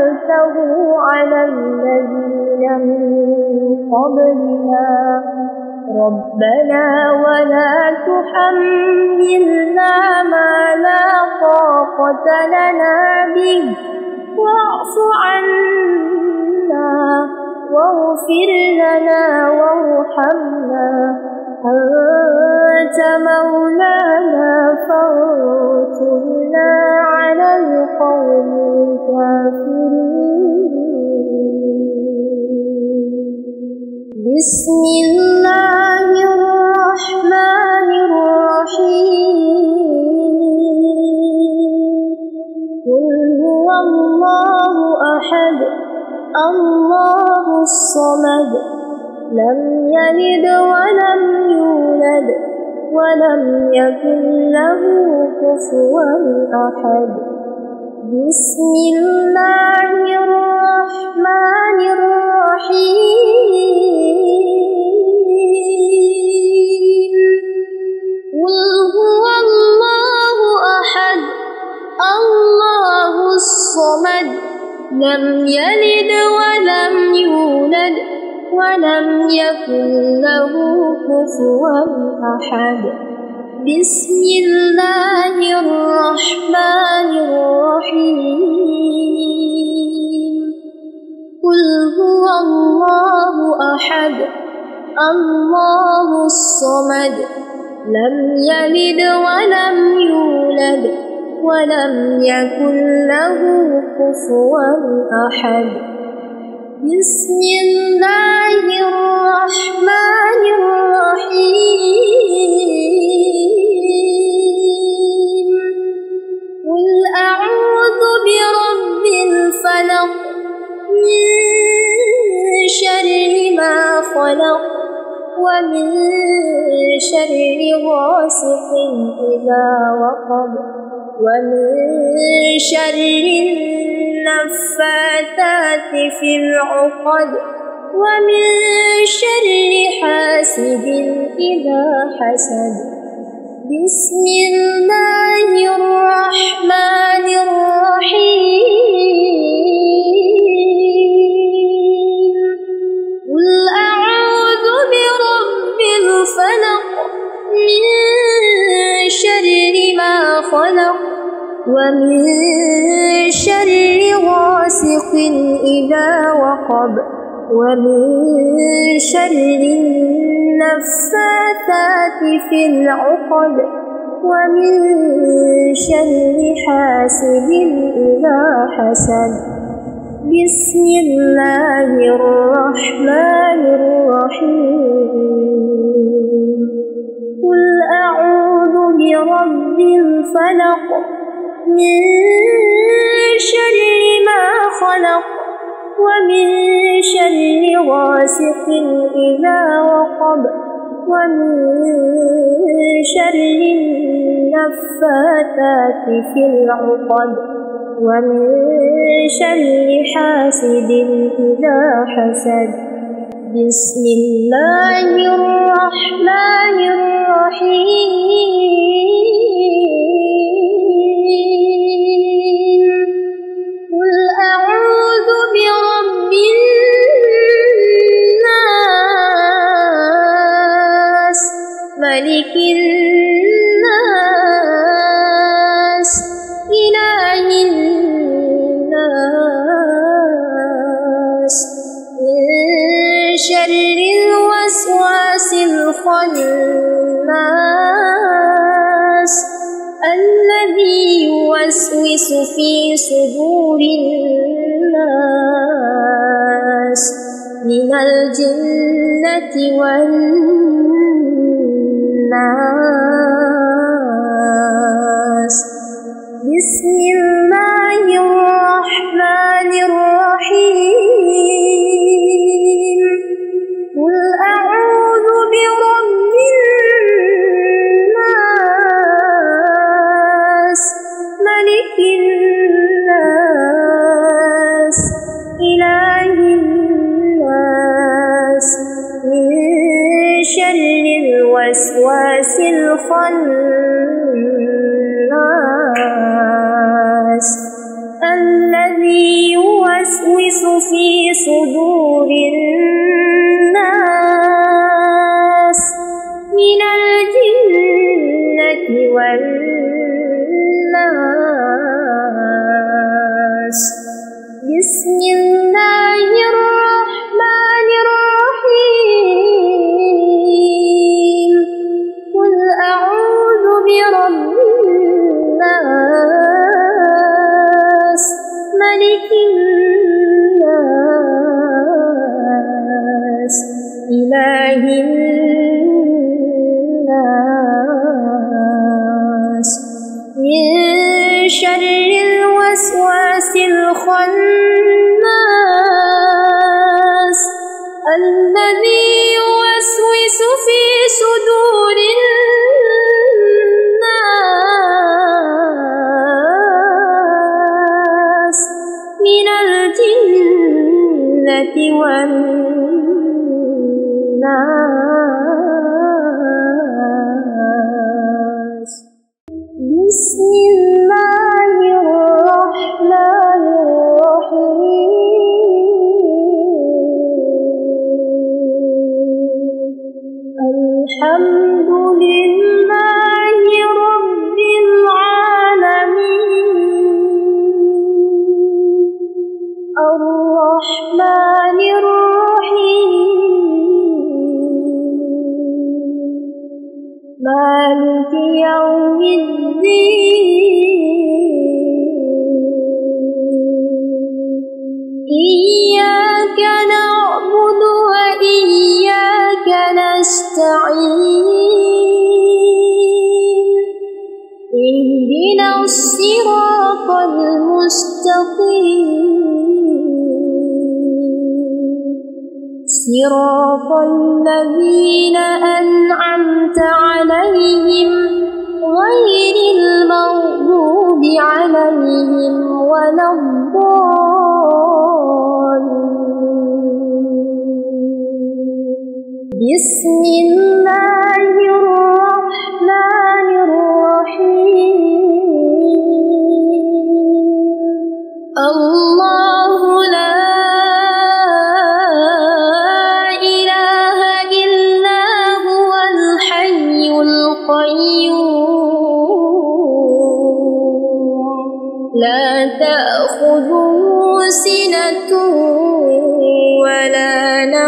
أنزلناه على الذين من قبلنا ربنا ولا تحملنا ما لا طاقة لنا به واعف عنا واغفر لنا وارحمنا أنت مولانا فانصرنا على القوم الكافرين. بسم الله الرحمن الرحيم. قل هو الله أحد الله الصمد لم يلد ولم يولد ولم يكن له كفوا أحد. بسم الله الرحمن الرحيم. قل هو الله أحد الله الصمد لم يلد ولم يولد ولم يكن له كفوا أحد. بسم الله الرحمن الرحيم. قل هو الله أحد الله الصمد لم يلد ولم يولد ولم يكن له كفوا أحد. بسم الله الرحمن الرحيم. قل أعوذ برب الفلق من شر ما خلق ومن شر غاسق إذا وقب ومن شر النفاثات في العقد ومن شر حاسد إذا حسد. بسم الله الرحمن الرحيم. قل أعوذ برب الفلق من شر ما خلق ومن شر غاسق إذا وقب ومن شر النفاثات في العقد ومن شر حاسد إذا حسد. بسم الله الرحمن الرحيم. قل أعوذ برب الفلق من شر ما خلق ومن شر غاسق إذا وقب ومن شر النفاثات في العقد ومن شر حاسد إذا حسد. بسم الله الرحمن الرحيم. قل أعوذ برب الناس ملك الناس إله الناس من شر الوسواس الخناس الذي يوسوس في صدور الناس من الجنة والناس. بسم الله الرحمن الرحيم. قل أعوذ برب الناس ملك الناس إله الناس من شر الوسواس الخناس الذي يوسوس في صدور الناس من الجنة والناس. بسم الله الرحمن الرحيم. قل أعوذ برب الناس ملك الناس إله الناس من شر الوسواس الخناس الذي يوسوس في صدور الناس من الجنة والناس. بسم الله الرحمن الرحيم. الحمد لله رب العالمين الرحمن الرحيم مالك يوم الدين. إياك نعبد وإياك نستعين. اهدنا الصراط المستقيم صراط الذين أنعمت عليهم غير المغضوب عليهم ولا الضالين. بسم الله الرحمن الرحيم. الله لا إله إلا هو الحي القيوم لا تأخذه سنة ولا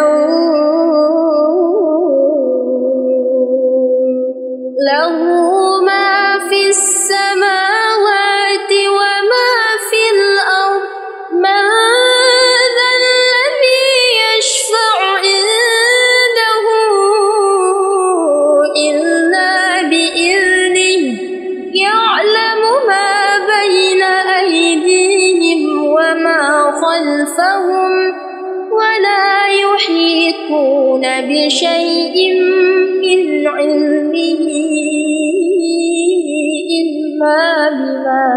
نوم له ما في السماوات وما في الأرض. من ذا الذي يشفع عنده إلا بإذنه يعلم ما بين أيديهم وما خلفهم ولا يحيطون بشيء من علمه إلا بما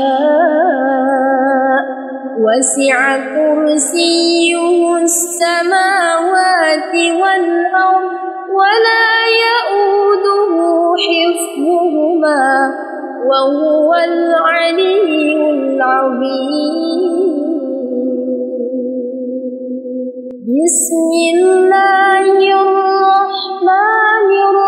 شاء. وسع كرسيه السماوات والأرض ولا يؤوده حفظهما وهو العلي العظيم. بسم الله الرحمن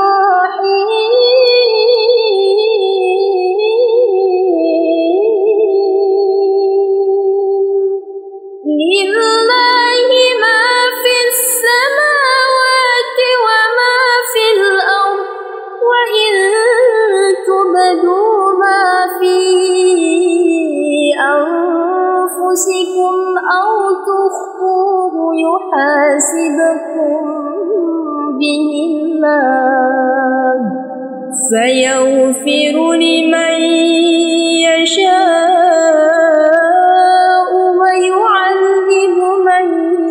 الرحيم. لله ما في السماوات وما في الأرض وإن تبدوا ما في أنفسكم أو تخفوه يحاسبكم به الله فيغفر لمن يشاء ويعذب من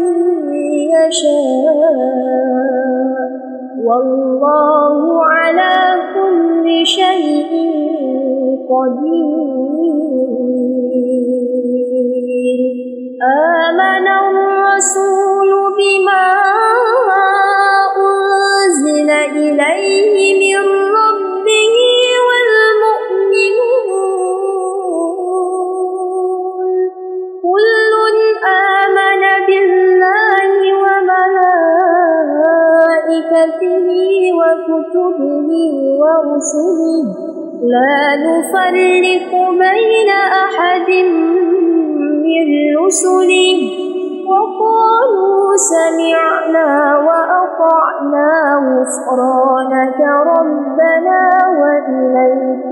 يشاء والله على كل شيء قدير. آمن الرسول بما أنزل إليه من ربه والمؤمنون كل آمن كتبه ورسله لا نفرق بين أحد من رسله وقالوا سمعنا وأطعنا غفرانك ربنا وإليك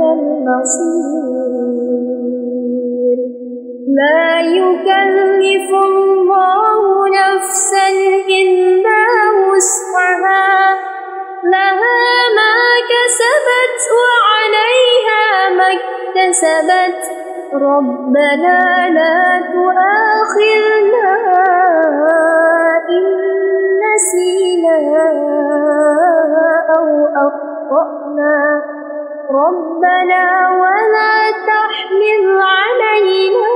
المصير لا يكلف الله نفسا إلا وسعها لها ما كسبت وعليها ما اكتسبت ربنا لا تؤاخذنا إن نسينا أو أخطأنا ربنا ولا تحمل علينا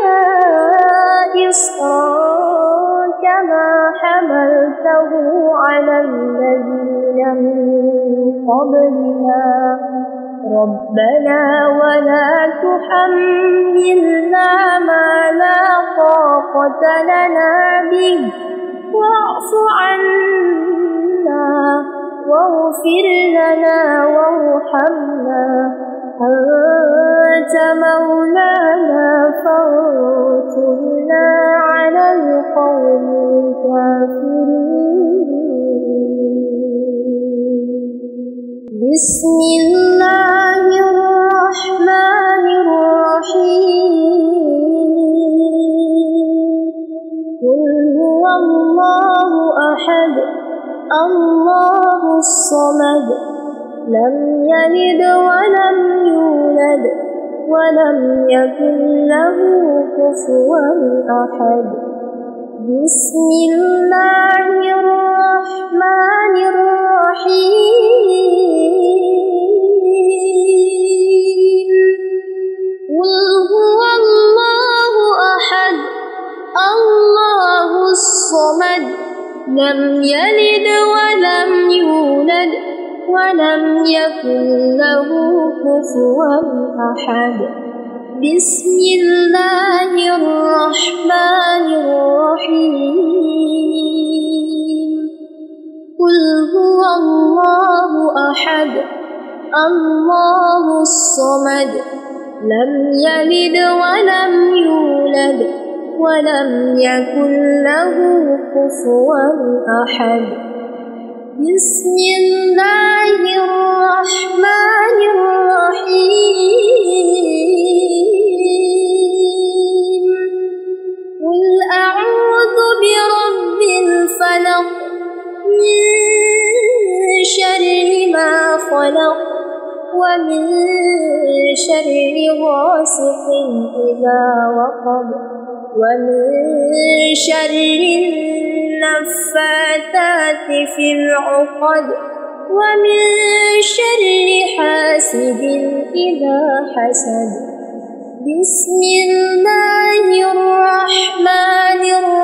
إصرا كما حملته على الذين من قبلنا ربنا ولا تحملنا ما لا طاقة لنا به واعف عنا واغفر لنا وارحمنا أنت مولانا فانصرنا على القوم الكافرين بسم الله الرحمن الرحيم قل هو الله أحد الله الصمد لم يلد ولم يولد ولم يكن له كفوا أحد بسم الله الرحمن الرحيم قل هو الله أحد الله الصمد لم يلد ولم يولد ولم يكن له كفوا أحد بسم الله الرحمن الرحيم قل هو الله أحد الله الصمد لم يلد ولم يولد ولم يكن له كفوا أحد بسم الله الرحمن الرحيم قل أعوذ برب الفلق من شر ما خلق ومن شر غاسق إذا وقب ومن شر النفاثات في العقد ومن شر حاسد إذا حسد بسم الله الرحمن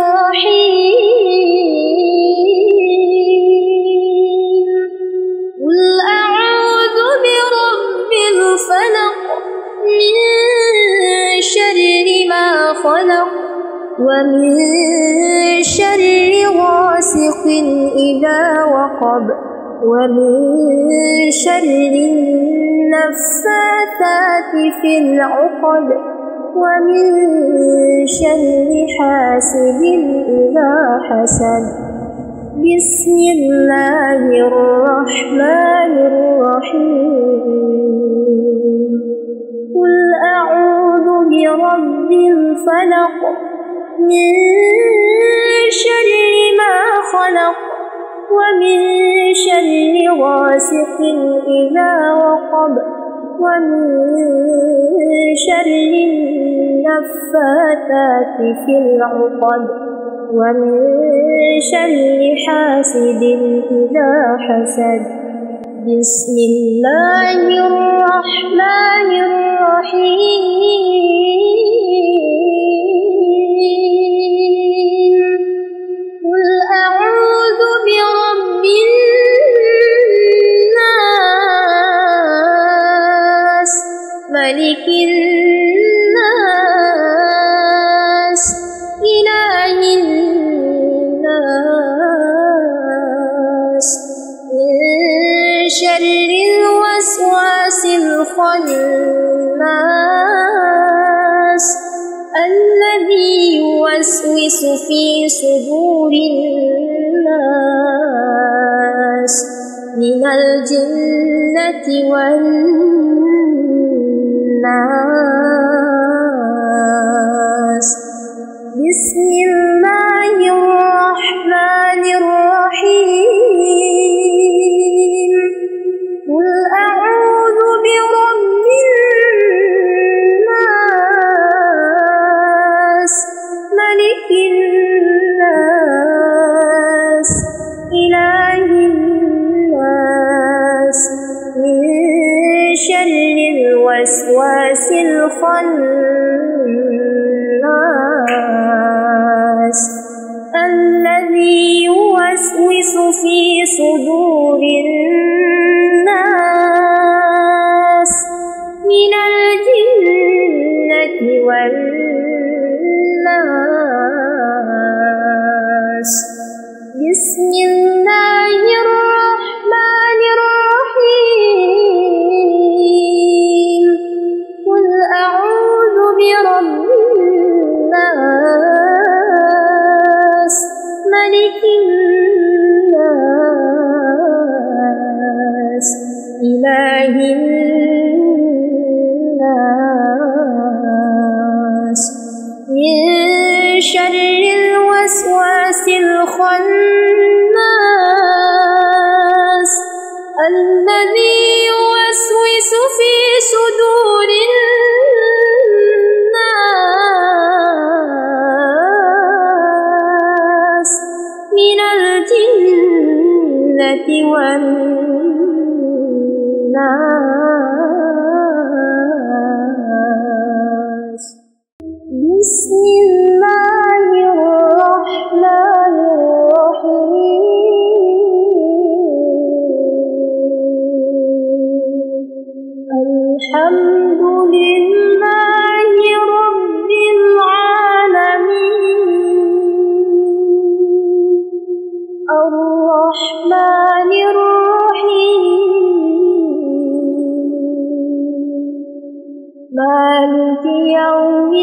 الرحيم قل أعوذ برب الفلق من شر ما خلق ومن شر غاسق إذا وقب ومن شر النفاثات في العقد ومن شر حاسد إذا حسد بسم الله الرحمن الرحيم قل أعوذ برب الفلق من شر ما خلق ومن شر غاسق إذا وقب ومن شر النفاثات في العقد ومن شر حاسد إذا حسد بسم الله الرحمن الرحيم قل أعوذ برب الناس ملك الناس إله الناس من شر الخناس الذي يوسوس في صدور الناس من الجنة والناس. بسم الله الرحمن الرحيم. قل أعوذ برب الناس ملك الناس إله الناس من شر الوسواس الخناس الذي يوسوس في صدور الناس من الجنة والناس. بسم الله الرحمن الرحيم. قل أعوذ برب الناس ملك الناس إله الناس من شر الوسواس الخناس الذي يوسوس في صدور الناس من الجنة والناس. بسم الله الرحمن الرحيم. الحمد لله رب العالمين الرحمن الرحيم مالك يوم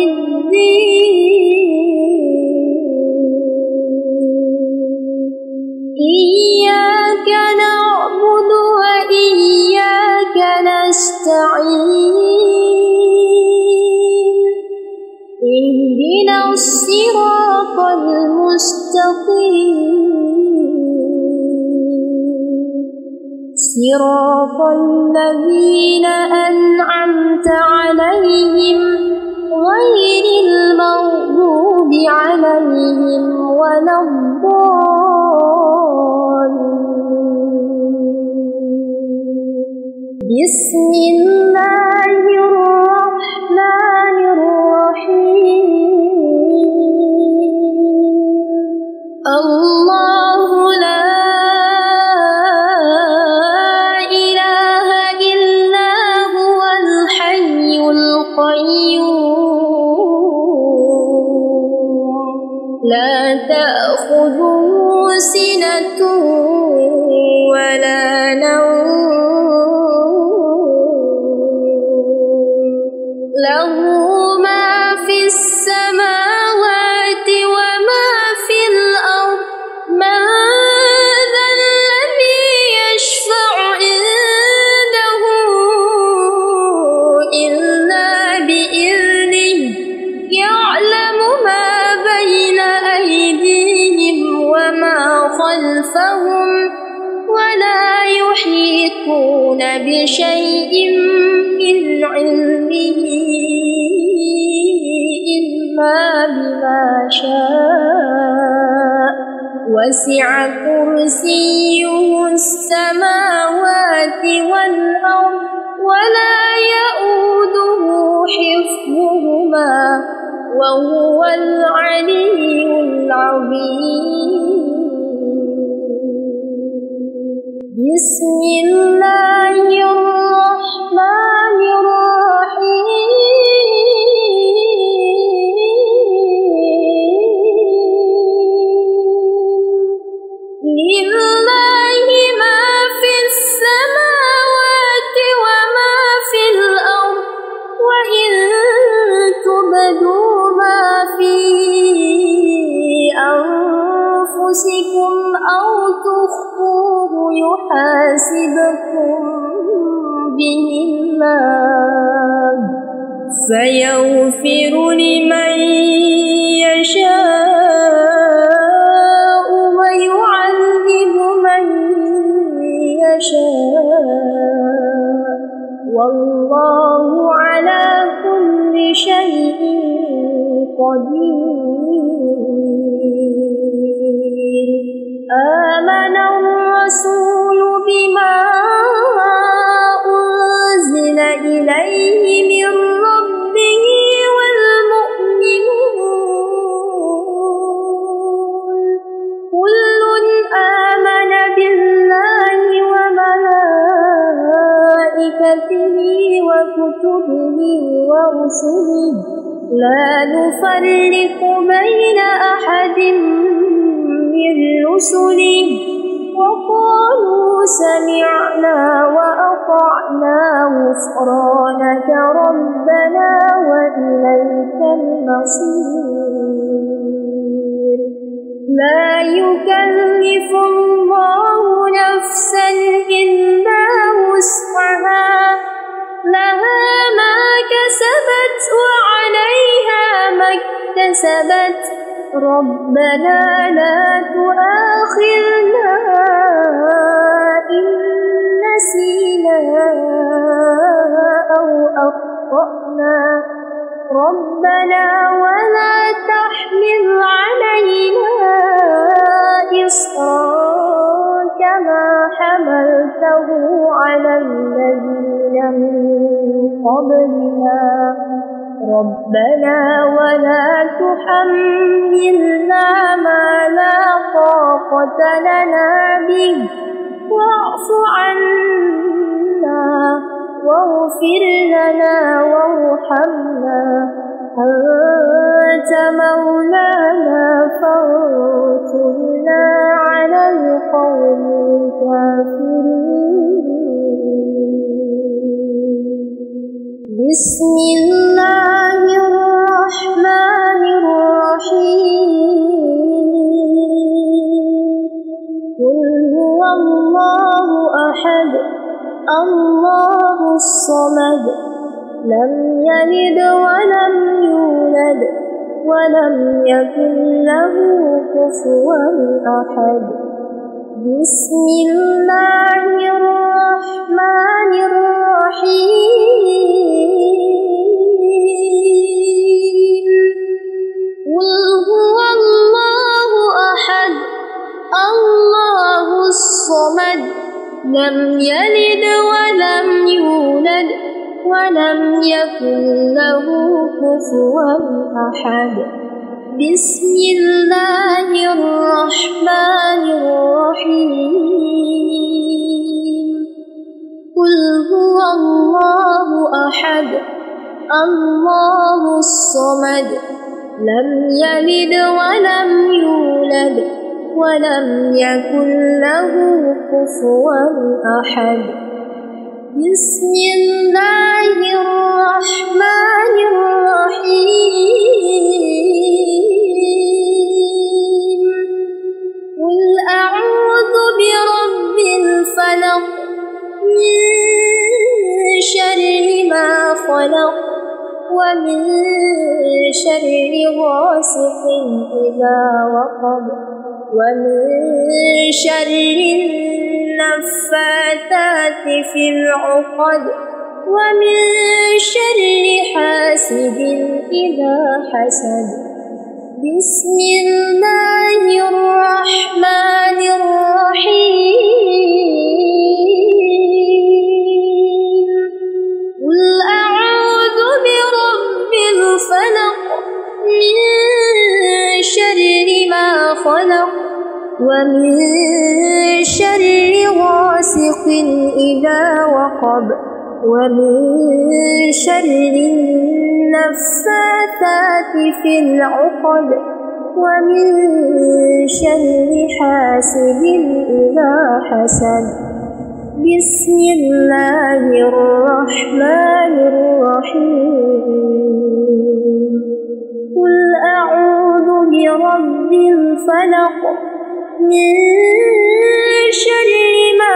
الدين. إياك نعبد وإياك نستعين. اهدنا الصراط المستقيم صراط الذين أنعمت عليهم غير المغضوب عليهم ولا الضالين. بسم الله الرحمن الرحيم. الله لا إله إلا هو الحي القيوم لا تأخذه سنة ولا نوم له ما في السماوات وما في الأرض. من ذا الذي يشفع عنده إلا بإذنه يعلم ما بين أيديهم وما خلفهم ولا يحيطون بشيء من علمه إلا بما شاء. وسع كرسيه السماوات والأرض ولا يؤوده حفظهما وهو العلي العظيم. بسم الله الرحمن الرحيم. لله ما في السماوات وما في الأرض. يحاسبكم به الله فيغفر لمن يشاء ويعذب من يشاء والله على كل شيء قدير. آمن الرسول بما أنزل إليه من ربه والمؤمنون كل آمن بالله وملائكته وكتبه ورسله لا نفرق بين أحد من رسله وقالوا سمعنا وأطعنا غفرانك ربنا وإليك المصير. لا يكلف الله نفسا إلا وسعها لها ما كسبت وعليها ما اكتسبت ربنا لا تؤاخذنا إن نسينا أو أخطأنا ربنا ولا تحمل علينا إصرا كما حملته على الذين من قبلنا ربنا ولا تحملنا ما لا طاقة لنا به واعف عنا واغفر لنا وارحمنا أنت مولانا فانصرنا على القوم الكافرين. بسم الله الرحمن الرحيم. قل هو الله أحد الله الصمد لم يلد ولم يولد ولم يكن له كفوا أحد. بسم الله الرحمن الرحيم. قل هو الله أحد الله الصمد لم يلد ولم يولد ولم يكن له كفوا أحد. بسم الله الرحمن الرحيم. قل هو الله أحد الله الصمد لم يلد ولم يولد ولم يكن له كفوا أحد. بسم الله الرحمن الرحيم. قل أعوذ برب الفلق من شر ما خلق ومن شر غاسق إذا وقب ومن شر النفاثات في العقد ومن شر حاسد إذا حسد. بسم الله الرحمن الرحيم. قل أعوذ برب الفلق من شر ما خلق ومن شر غاسق إذا وقب ومن شر النفاثات في العقد ومن شر حاسد إذا حسد. بسم الله الرحمن الرحيم. قل أعوذ برب الفلق من شر ما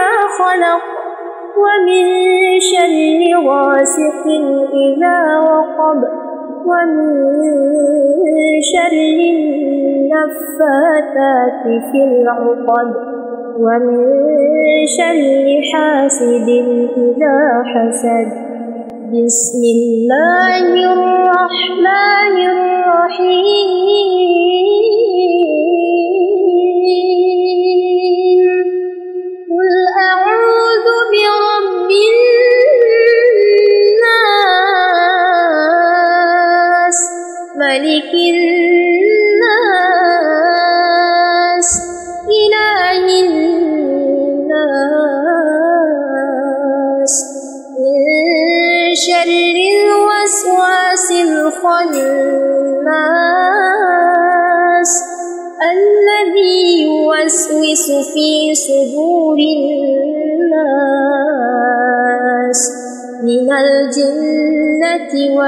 ومن شر غاسق إذا وقب ومن شر النفاثات في العقد ومن شر حاسد إذا حسد. بسم الله الرحمن الرحيم. قل أعوذ برب الناس ملك الناس إله الناس من شر الوسواس الخناس الذي يوسوس في صدور الناس من الجنة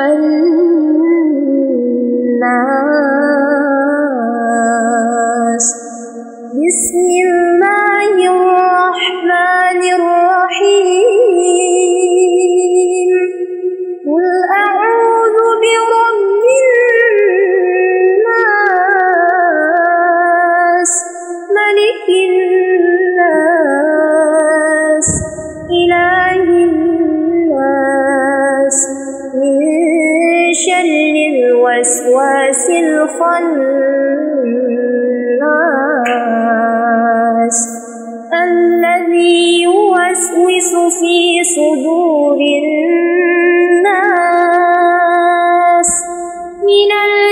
والناس. بسم الله الرحمن الرحيم. قل أعوذ برب الناس ملك الناس إله الناس من شر الوسواس الخناس الذي يوسوس في صدور الناس من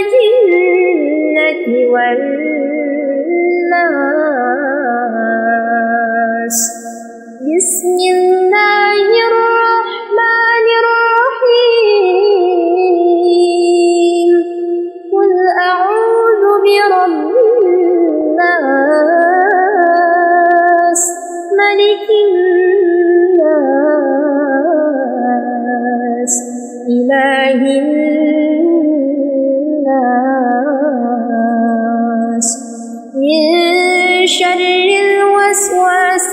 الجنة والناس. بسم الله الرحمن الرحيم. قل أعوذ برب الناس ملك الناس إله الناس من شر الوسواس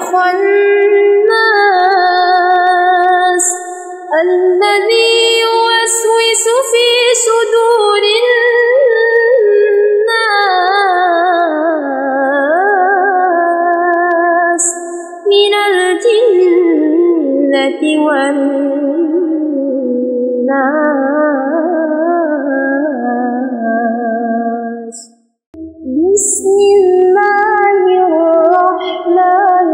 الخناس الذي يوسوس في صدور الناس من الجنة والناس. بسم الله الرحمن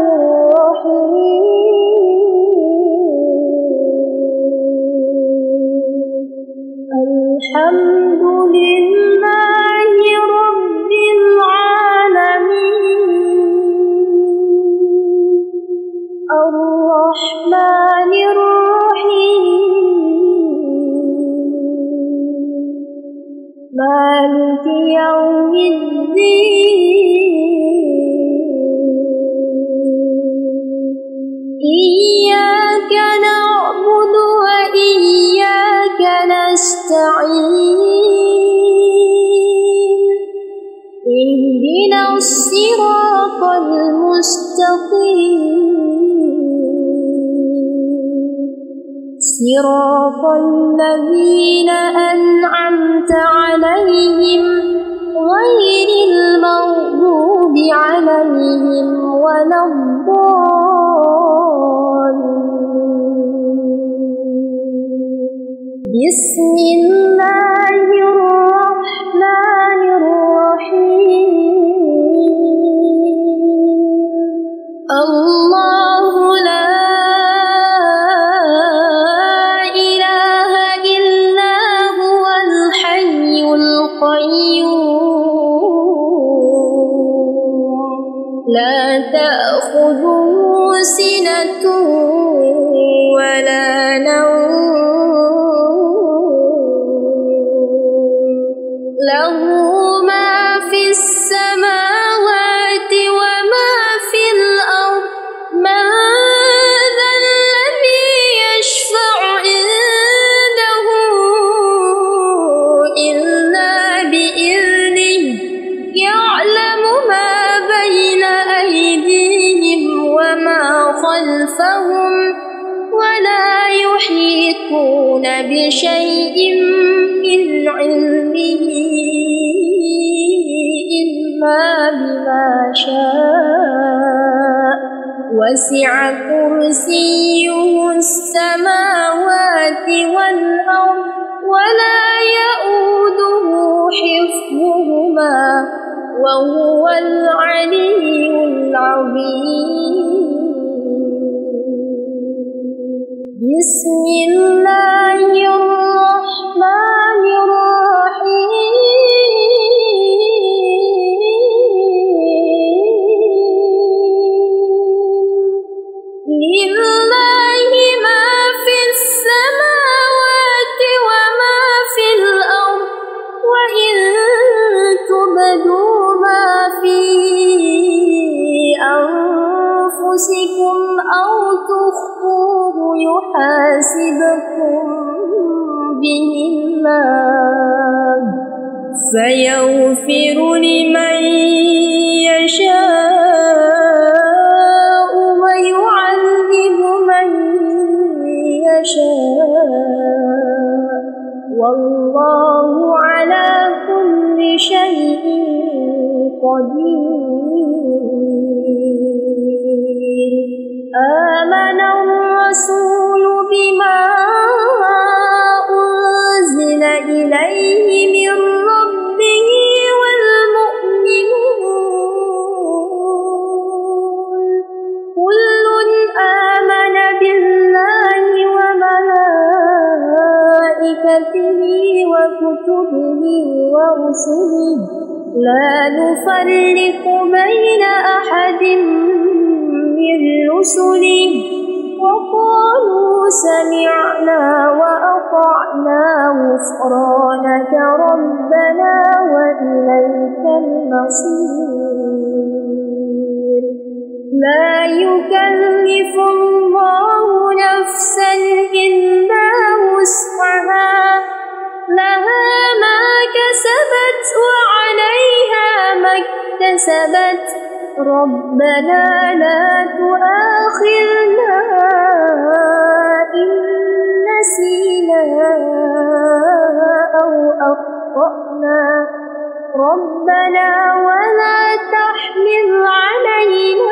الرحيم. الحمد لله رب العالمين الرحمن الرحيم مالك يوم الدين. إياك نعبد وإياك نستعين. اهدنا الصراط المستقيم صراط الذين أنعمت عليهم غير المغضوب عليهم ولا الضالين. بسم الله الرحمن الرحيم. الله لا إله إلا هو الحي القيوم لا تأخذه سنة ولا نوم له ما في السماوات وما في الأرض. من ذا الذي يشفع عنده إلا بإذنه يعلم ما بين أيديهم وما خلفهم خلفهم ولا يحيطون بشيء من علمه إلا بما شاء وسع كرسيه السماوات والأرض ولا يؤوده حفظهما وهو العلي العظيم. بسم الله الرحمن الرحيم. لله ما في السماوات وما في الأرض وإن تبدوا ما في أنفسكم أو تخفوه يحاسبكم به الله فيغفر لمن يشاء ويعذب من يشاء والله على كل شيء قدير. آمن الرسول بما أنزل إليه من ربه والمؤمنون كل آمن بالله وملائكته وكتبه ورسله لا نفرق بين أحد من رسله وقالوا سمعنا وأطعنا غفرانك ربنا وإليك المصير. لا يكلف الله نفسا إلا وسعها لها ما كسبت وعليها ما اكتسبت ربنا لا تؤاخذنا إن نسينا أو أخطأنا ربنا ولا تحمل علينا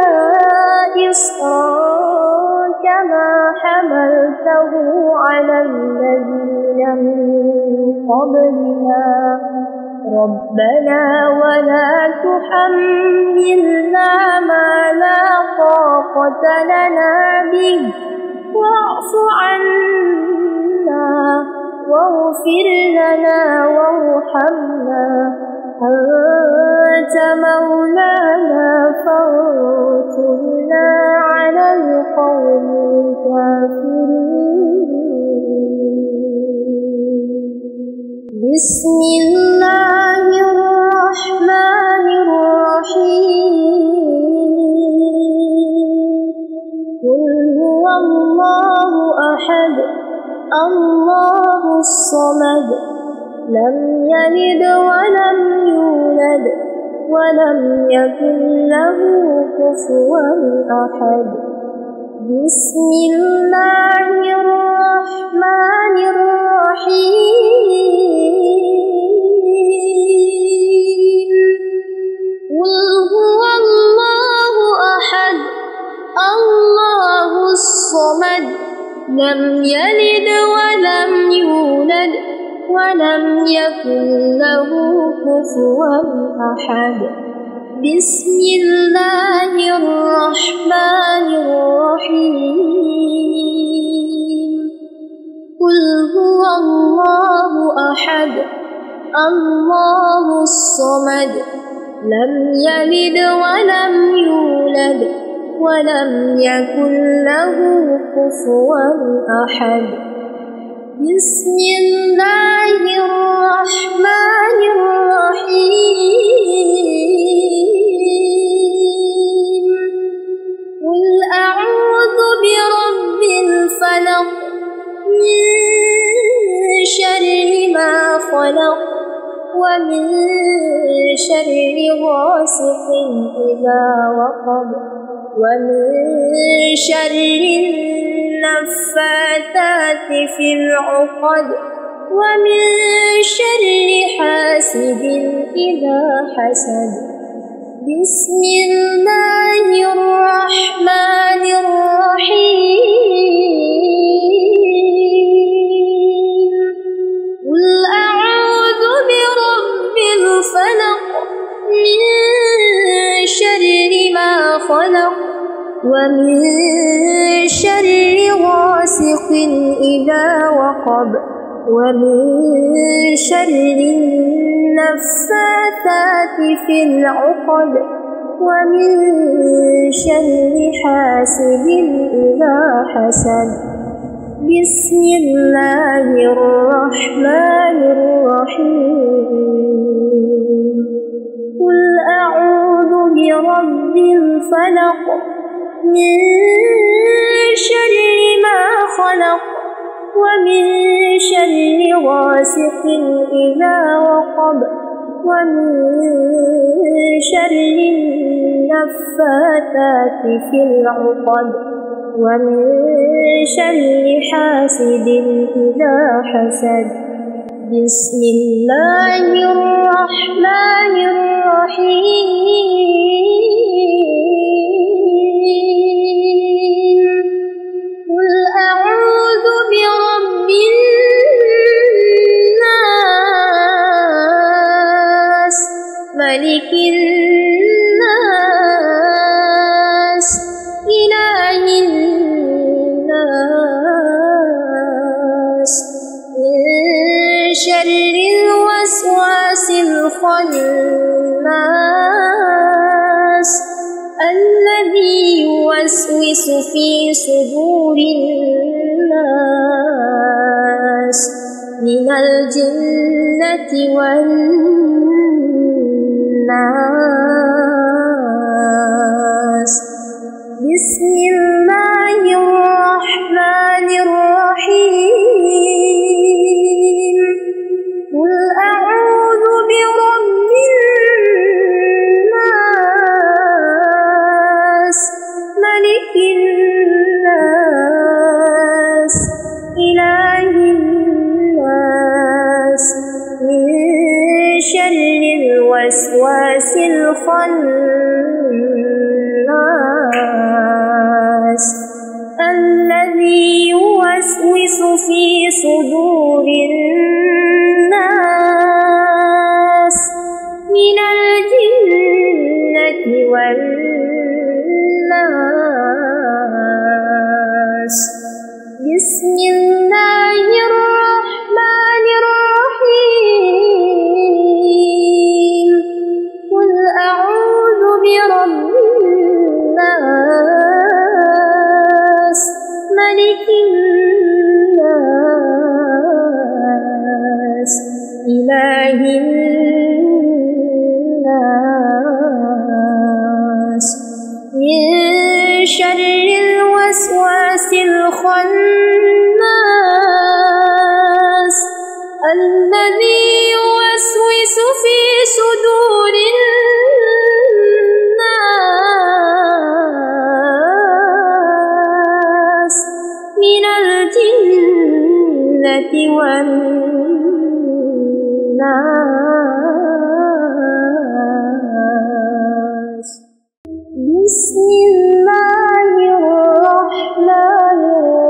إصرا كما حملته على الذين من قبلنا ربنا ولا تحملنا ما لا طاقة لنا به واعف عنا واغفر لنا وارحمنا أنت مولانا فانصرنا على القوم الكافرين. بسم الله الرحمن الرحيم. قل هو الله أحد الله الصمد لم يلد ولم يولد ولم يكن له كفوا أحد. بسم الله الرحمن الرحيم. قل هو الله أحد الله الصمد لم يلد ولم يولد ولم يكن له كفوا أحد. بسم الله الرحمن الرحيم. قل هو الله أحد الله الصمد لم يلد ولم يولد ولم يكن له كفوا أحد. بسم الله الرحمن الرحيم. قل أعوذ برب الفلق من شر ما خلق ومن شر غاسق إذا وقب ومن شر النفاثات في العقد ومن شر حاسد إذا حسد بسم الله الرحمن الرحيم قل أعوذ برب الفلق من شر ما خلق ومن شر غاسق إذا وقب ومن شر النفاثات في العقد ومن شر حاسد إذا حسد بسم الله الرحمن الرحيم قل أعوذ برب الفلق من شر ما خلق ومن شر غاسق إذا وقب ومن شر النفاثات في العقد ومن شر حاسد إذا حسد بسم الله الرحمن الرحيم قل أعوذ برب الناس ملك الناس إله الناس من شر الوسواس الخناس الذي يوسوس في صدور الناس من الجنة والناس بسم الله الرحمن الرحيم قل أعوذ برب الناس ملك الناس إله الناس من شر الوسواس الخناس الذي يوسوس في صدور الناس من الجنة والناس بسم الله الرحمن الرحيم قل أعوذ برب الناس ملك الناس إله الناس من شر الوسواس الخناس الذي يوسوس في صدور الناس من الجنة والناس بسم الله الرحمن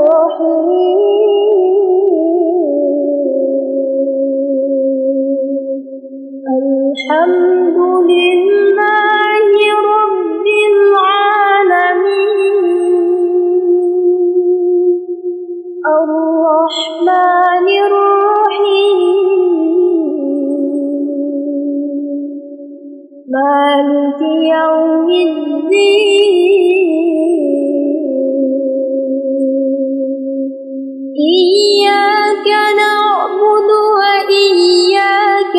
الرحيم الحمد لله رب العالمين الرحمن الرحيم مالك يوم الدين إياك نعبد وإياك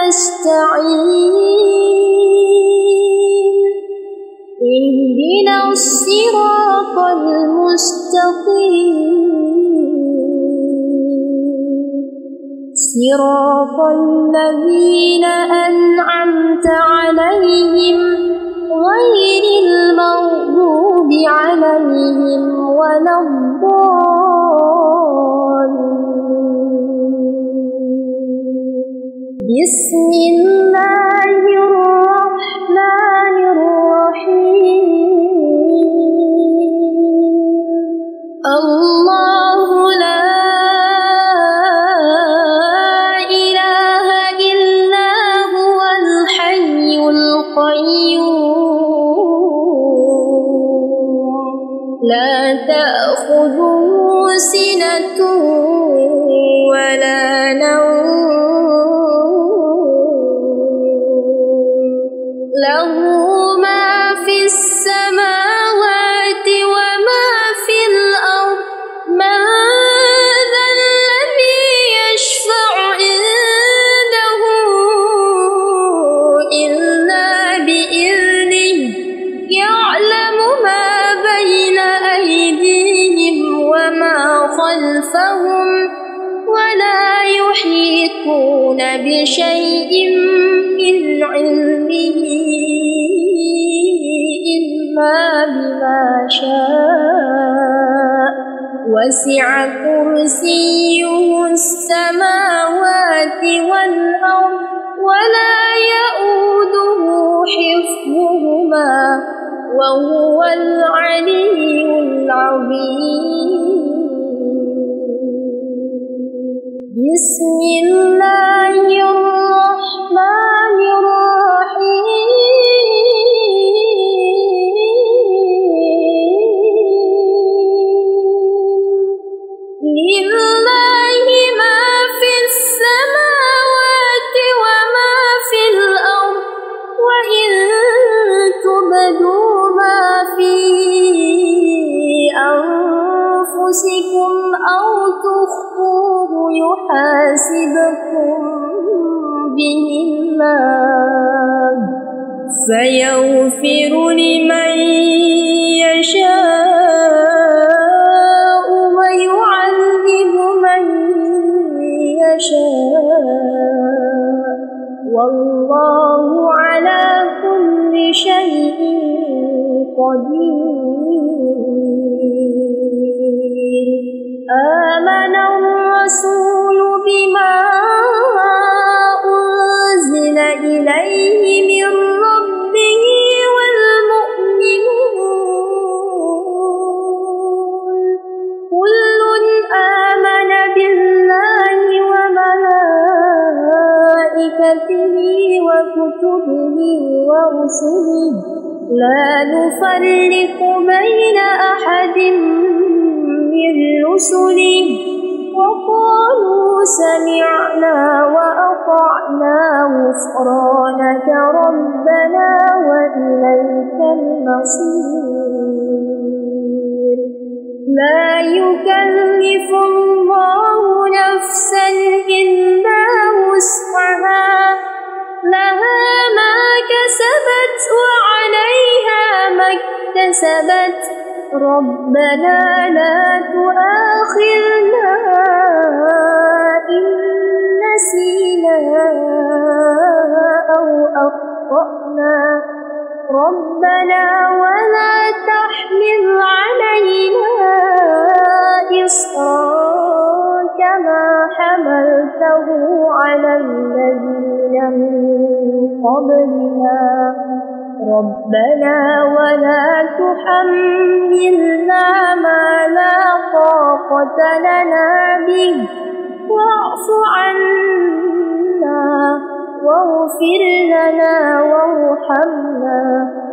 نستعين اهدنا الصراط المستقيم صراط الذين أنعمت عليهم غير المغضوب عليهم ولا الضالين. بسم الله الرحمن الرحيم. الله لا إله إلا هو الحي القيوم لا تأخذه سنة ولا نوم له ما في السماوات وما في الأرض. من ذا الذي يشفع عنده إلا بإذنه يعلم ما بين أيديهم وما خلفهم ولا يحيطون بشيء من علمه إلا بما شاء وسع كرسيه السماوات والأرض ولا يؤوده حفظهما وهو العلي العظيم. بسم الله الرحمن الرحيم. لله ما في السماوات وما في الأرض وإن تبدوا ما في أنفسكم أو تخفوه يحاسبكم به الله فيغفر لمن يشاء ويعذب من يشاء والله على كل شيء قدير. آمن الرسول بما أنزل إليه من ربه والمؤمنون كل آمن بالله وملائكته وكتبه ورسله لا نفرق بين أحد من رسله وقالوا سمعنا وأطعنا غفرانك ربنا وإليك المصير. لا يكلف الله نفسا إلا وسعها لها ما كسبت وعليها ما اكتسبت ربنا لا تؤاخذنا إن نسينا أو أخطأنا ربنا ولا تحمل علينا إصرا كما حملته على الذين من قبلنا ربنا ولا تحملنا ما لا طاقة لنا به واعف عنا واغفر لنا وارحمنا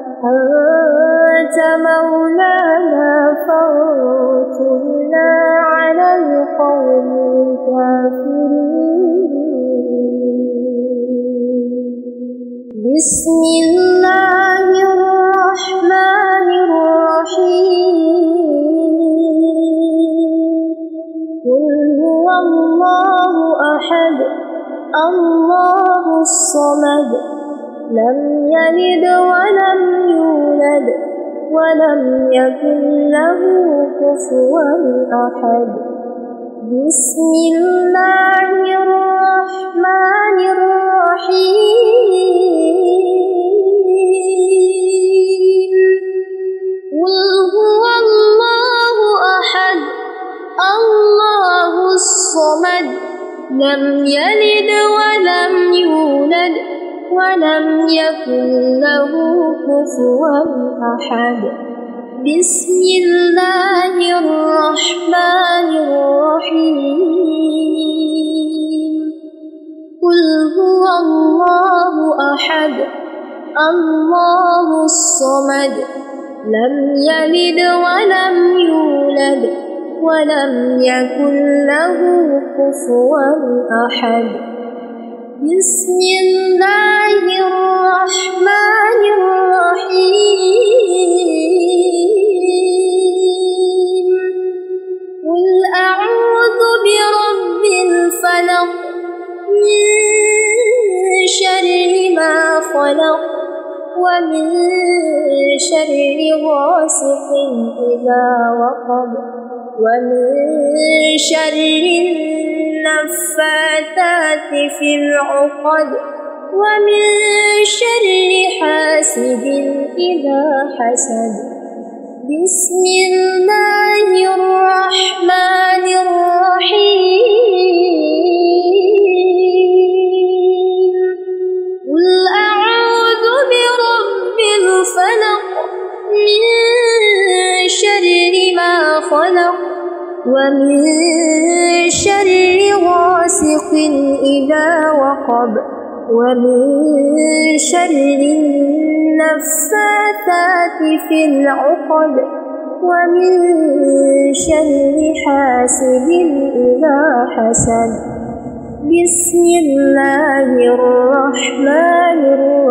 أنت مولانا فانصرنا على القوم الكافرين. بسم الله الرحمن الرحيم. قل هو الله أحد الله الصمد لم يلد ولم يولد ولم يكن له كفوا أحد. بسم الله الرحمن الرحيم. قل هو الله أحد الله الصمد لم يلد ولم يولد ولم يكن له كفوا أحد بسم الله الرحمن الرحيم قل هو الله أحد الله الصمد لم يلد ولم يولد ولم يكن له كفوا أحد بسم الله الرحمن الرحيم قل أعوذ برب الفلق من شر ما خلق ومن شر غاسق إذا وقب ومن شر النفاثات في العقد ومن شر حاسد إذا حسد بسم الله الرحمن الرحيم قل أعوذ برب الفلق من شر ما خلق ومن شر غاسق إذا وقب ومن شر النفاثات في العقد ومن شر حاسد إذا حسد بسم الله الرحمن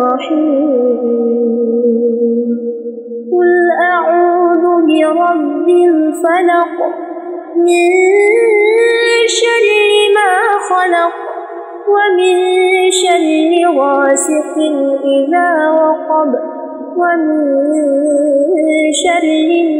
الرحيم قل أعوذ برب الفلق من شر ما خلق ومن شر غاسق إذا وقب ومن شر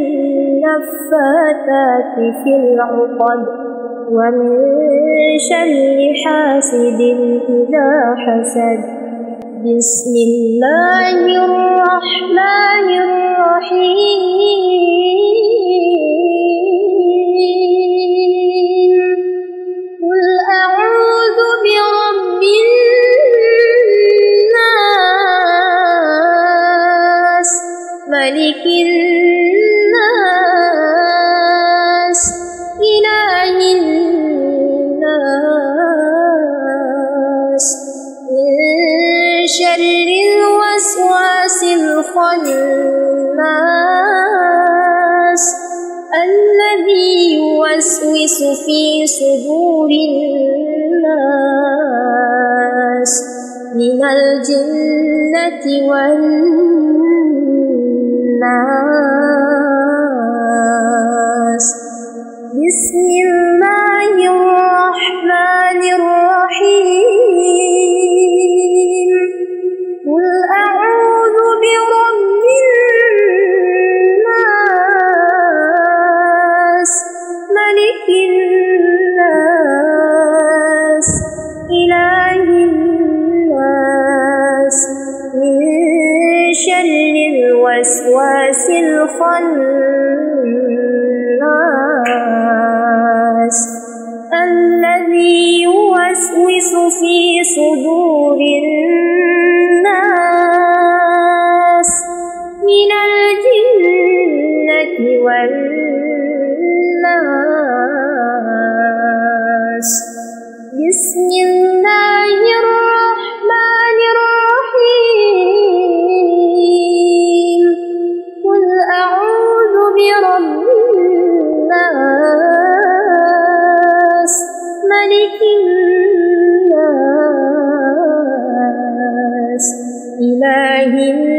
النفاثات في العقد ومن شر حاسد إذا حسد بسم الله الرحمن الرحيم قل أعوذ برب الناس ملك الناس إله الناس من شر الوسواس الخناس الذي يوسوس في صدور الناس من الجنة والناس بسم الله الرحمن الرحيم قل أعوذ برب الناس ملك الناس إله الناس من شر الوسواس الخناس الذي يوسوس في صدور الناس من الجنة والناس بسم الله الرحمن الرحيم قل أعوذ برب الناس ملك الناس إله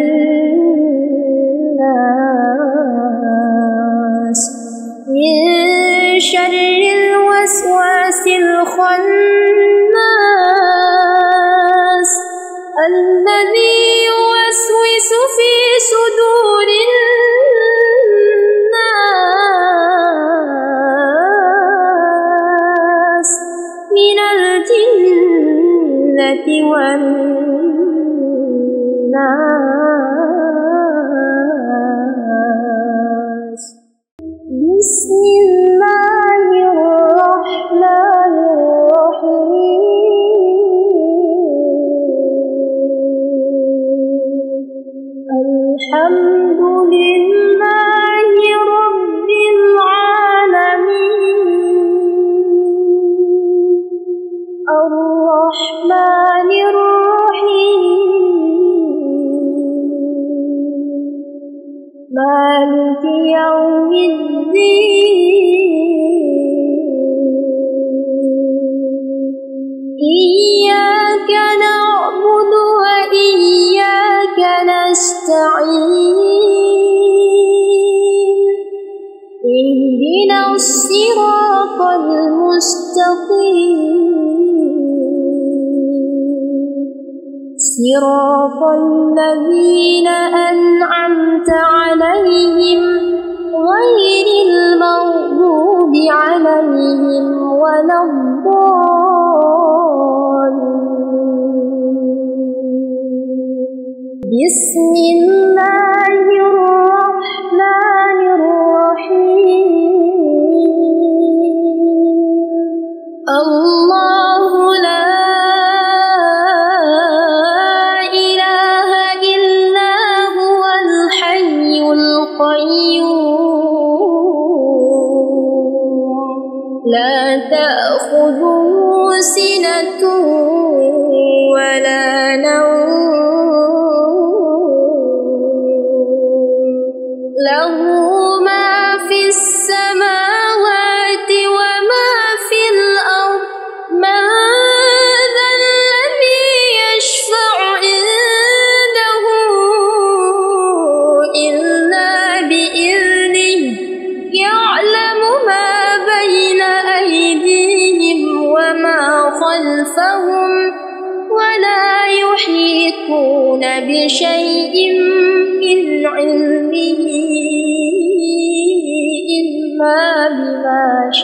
الناس من شر الوسواس الخناس الذي يوسوس في صدور الناس من الجنة والناس بسم الله الرحمن الرحيم الحمد لله رب العالمين الرحمن الرحيم مالك يوم الدين إياك نعبد وإياك نستعين اهدنا الصراط المستقيم صراط الذين أنعمت عليهم غير المغضوب عليهم ولا الضالين بسم الله الرحمن الرحيم الله لا إله إلا هو الحي القيوم لا تأخذه سنة ولا نوم له ما في السماوات وما في الأرض من ذا الذي يشفع عنده إلا بإذنه يعلم ما بين أيديهم وما خلفهم ولا يحيطون بشيء من علمه إلا بما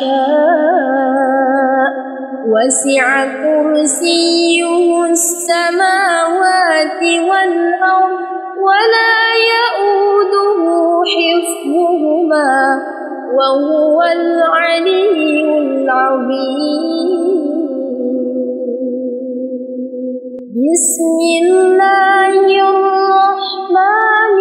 شاء وسع كرسيه السماوات والأرض ولا يؤوده حفظهما وهو العلي العظيم بسم الله الرحمن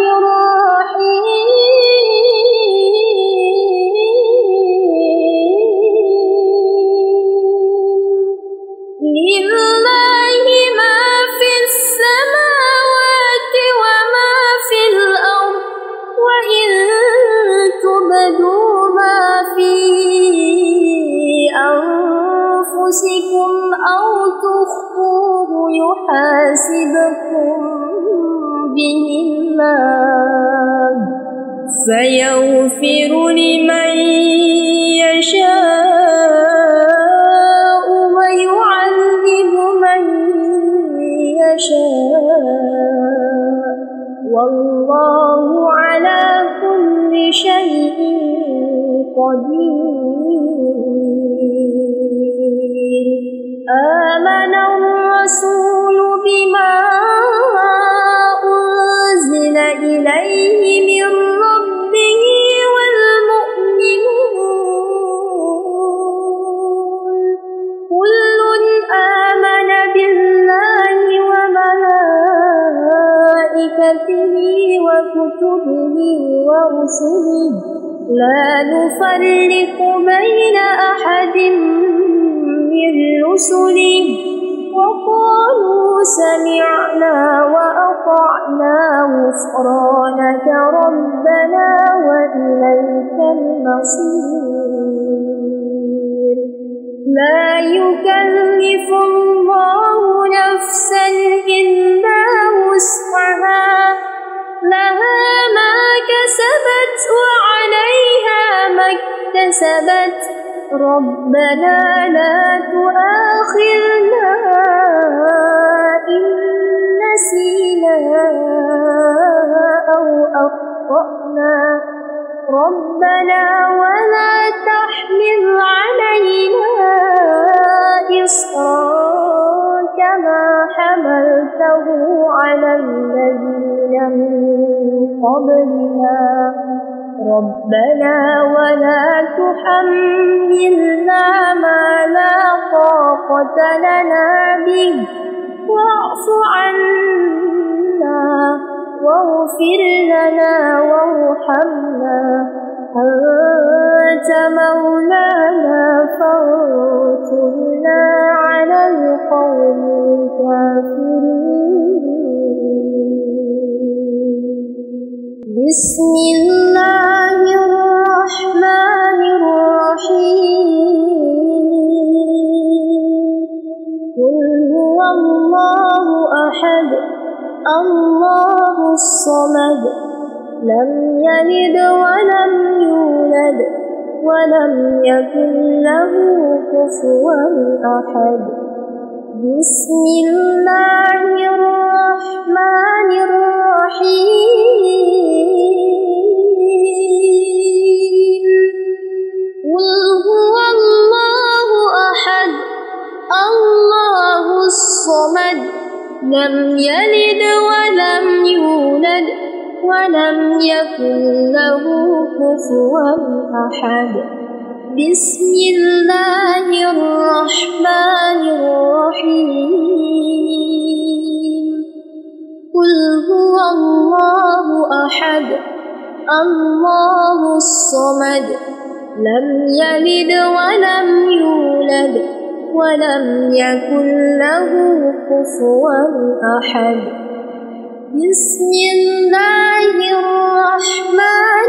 الرحيم لله ما في السماوات وما في الأرض وإن تبدوا ما في أنفسكم أو تخفوه يحاسبكم به الله فيغفر لمن يشاء ويعذب من يشاء والله على كل شيء قدير آمن الرسول بما أنزل إليه من ربه والمؤمنون كل آمن بالله وملائكته وكتبه ورسله لا نفرق بين أحد من رسله وقالوا سمعنا وأطعنا غفرانك ربنا وإليك المصير لا يكلف الله نفسا إلا وسعها لها ما كسبت وعليها ما اكتسبت ربنا لا تؤاخذنا إن نسينا أو أخطأنا ربنا ولا تحمل علينا إصرا كما حملته على الذين من قبلنا ربنا ولا تحملنا ما لا طاقة لنا به واعف عنا واغفر لنا وارحمنا أنت مولانا فانصرنا على القوم الكافرين. بسم الله الرحمن الرحيم. قل هو الله أحد الله الصمد لم يلد ولم يولد ولم يكن له كفوا أحد. بسم الله الرحمن الرحيم. قل هو الله أحد الله الصمد لم يلد ولم يولد ولم يكن له كفوا أحد. بسم الله الرحمن الرحيم. قل هو الله أحد الله الصمد لم يلد ولم يولد ولم يكن له كفوا أحد. بسم الله الرحمن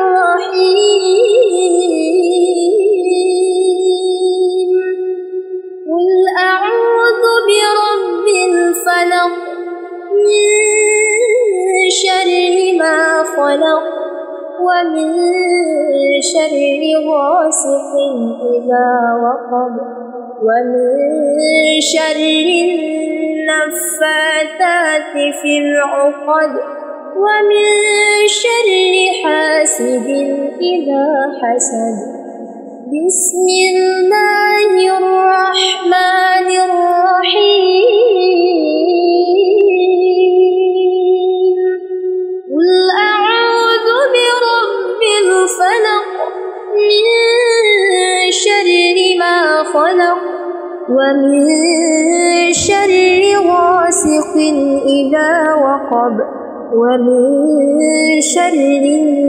الرحيم. قل أعوذ برب الفلق من شر ما خلق ومن شر غاسق إذا وقب ومن شر النفاثات في العقد ومن شر حاسد إذا حسد. بسم الله الرحمن الرحيم. قل أعوذ برب الفلق من شر ما خلق ومن شر غاسق إذا وقب ومن شر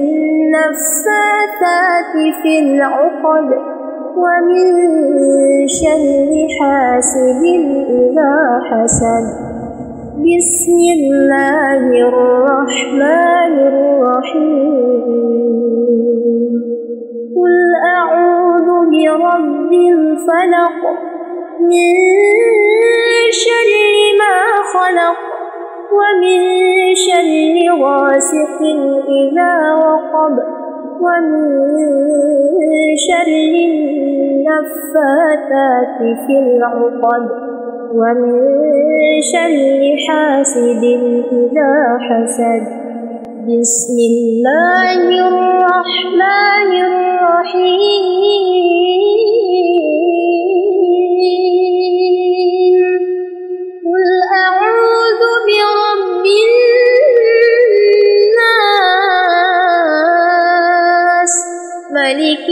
النفاثات في العقد ومن شر حاسد إذا حسد. بسم الله الرحمن الرحيم. قل أعوذ برب الفلق من شر ما خلق ومن شر غاسق إذا وقب ومن شر النفاثات في العقد ومن شر حاسد إذا حسد. بسم الله الرحمن الرحيم. قل أعوذ برب الناس ملك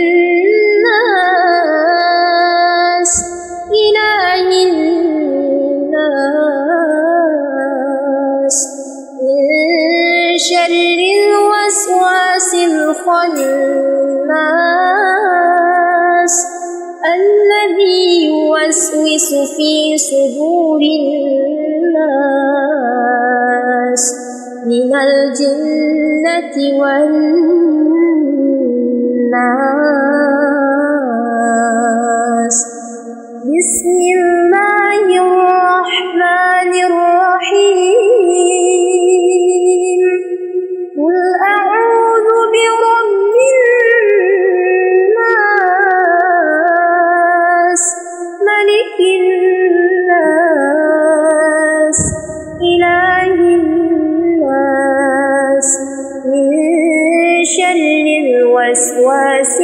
الناس إله الناس من شر الوسواس الخناس الذي يوسوس في صدور الناس من الجنة والناس. بسم الله الرحمن الرحيم. قل أعوذ برب الناس ملك الناس إله الناس من شر الوسواس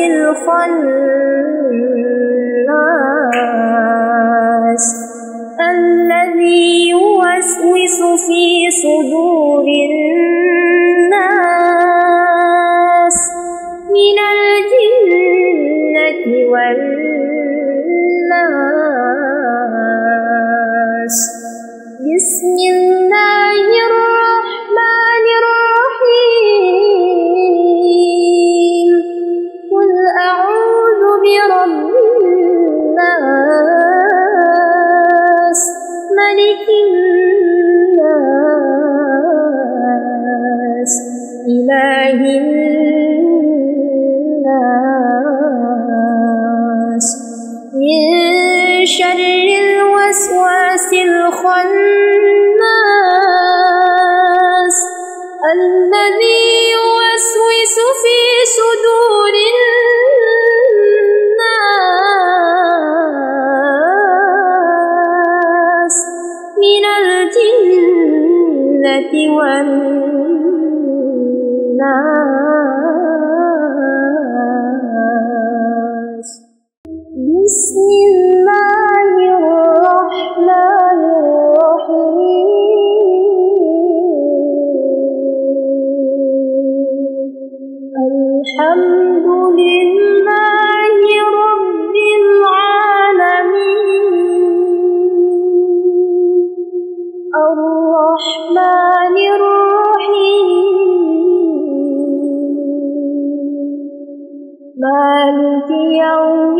الخناس الذي يوسوس في صدور الناس الجنة والناس. بسم الله الرحمن الرحيم. قل أعوذ برب الناس، ملك الناس، إله الناس، من شر الوسواس الخناس، الذي يوسوس في صدور الناس من الجنة والناس. بسم الله الرحمن الرحيم. الحمد لله رب العالمين، الرحمن الرحيم، مالك يوم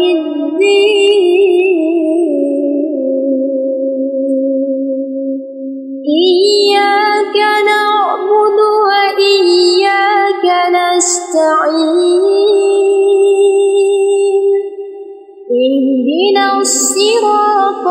الدين. إياك نعبد وإياك نستعين. اهدنا الصراط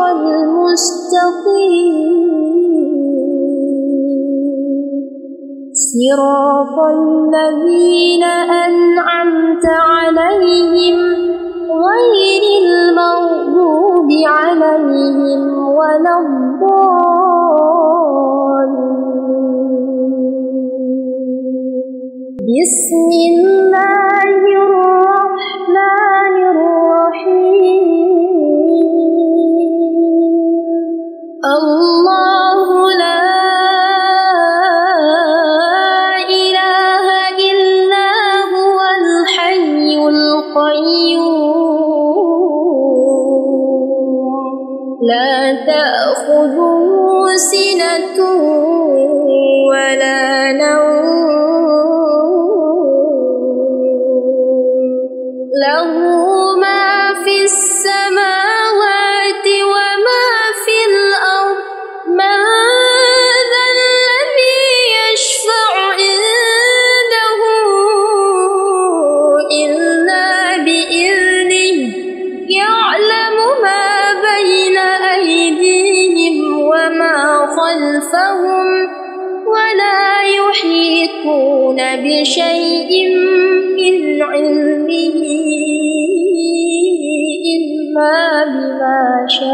المستقيم، صراط الذين أنعمت عليهم غير المغضوب عليهم ولا الضالين. بسم الله الرحمن الرحيم. الله لا إله إلا هو الحي القيوم، لا تأخذه سنة ولا نوم، له ما في السماوات وما في الأرض. من ذا الذي يشفع عنده إلا بإذنه، يعلم ما بين أيديهم وما خلفهم، ولا يحيطون بشيء من علمه إلا بما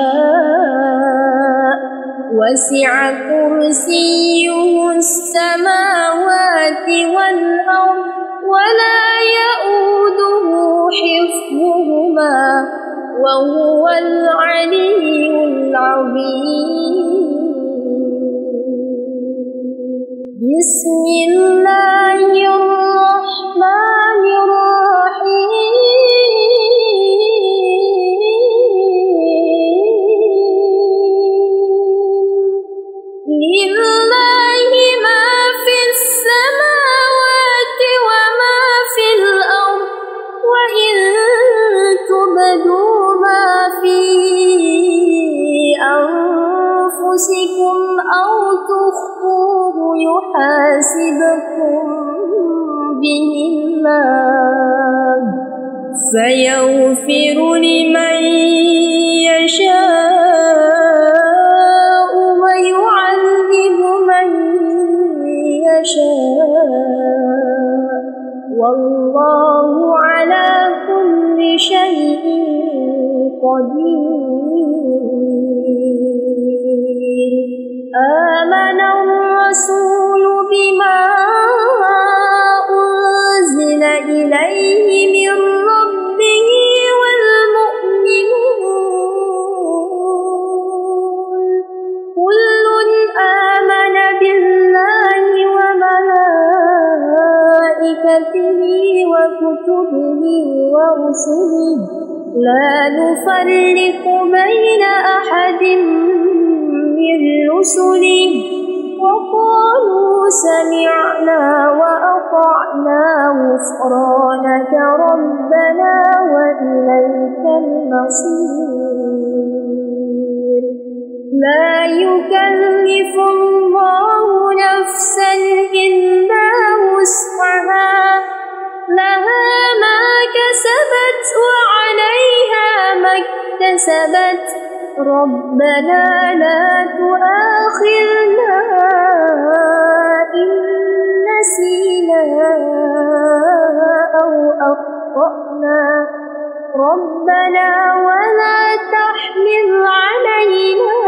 شاء. وسع كرسيه السماوات والأرض، ولا يؤوده حفظهما، وهو العلي العظيم. بسم الله الرحمن الرحيم. لله ما في السماوات وما في الأرض، وإن تبدوا ما في أنفسكم أو تخفوه يحاسبكم به الله، فيغفر لمن يشاء ويعذب من يشاء، والله على كل شيء قدير. آمن الرسول بما أنزل إليه من ربه والمؤمنون، كل آمن بالله وملائكته وكتبه ورسله لا نفرق بين أحد من رسله وقالوا سمعنا وأطعنا غفرانك ربنا وإليك المصير لا يكلف الله نفسا إلا وسعها لها ما كسبت وعليها ما اكتسبت ربنا لا تؤاخذنا إن نسينا أو أخطأنا ربنا ولا تحمل علينا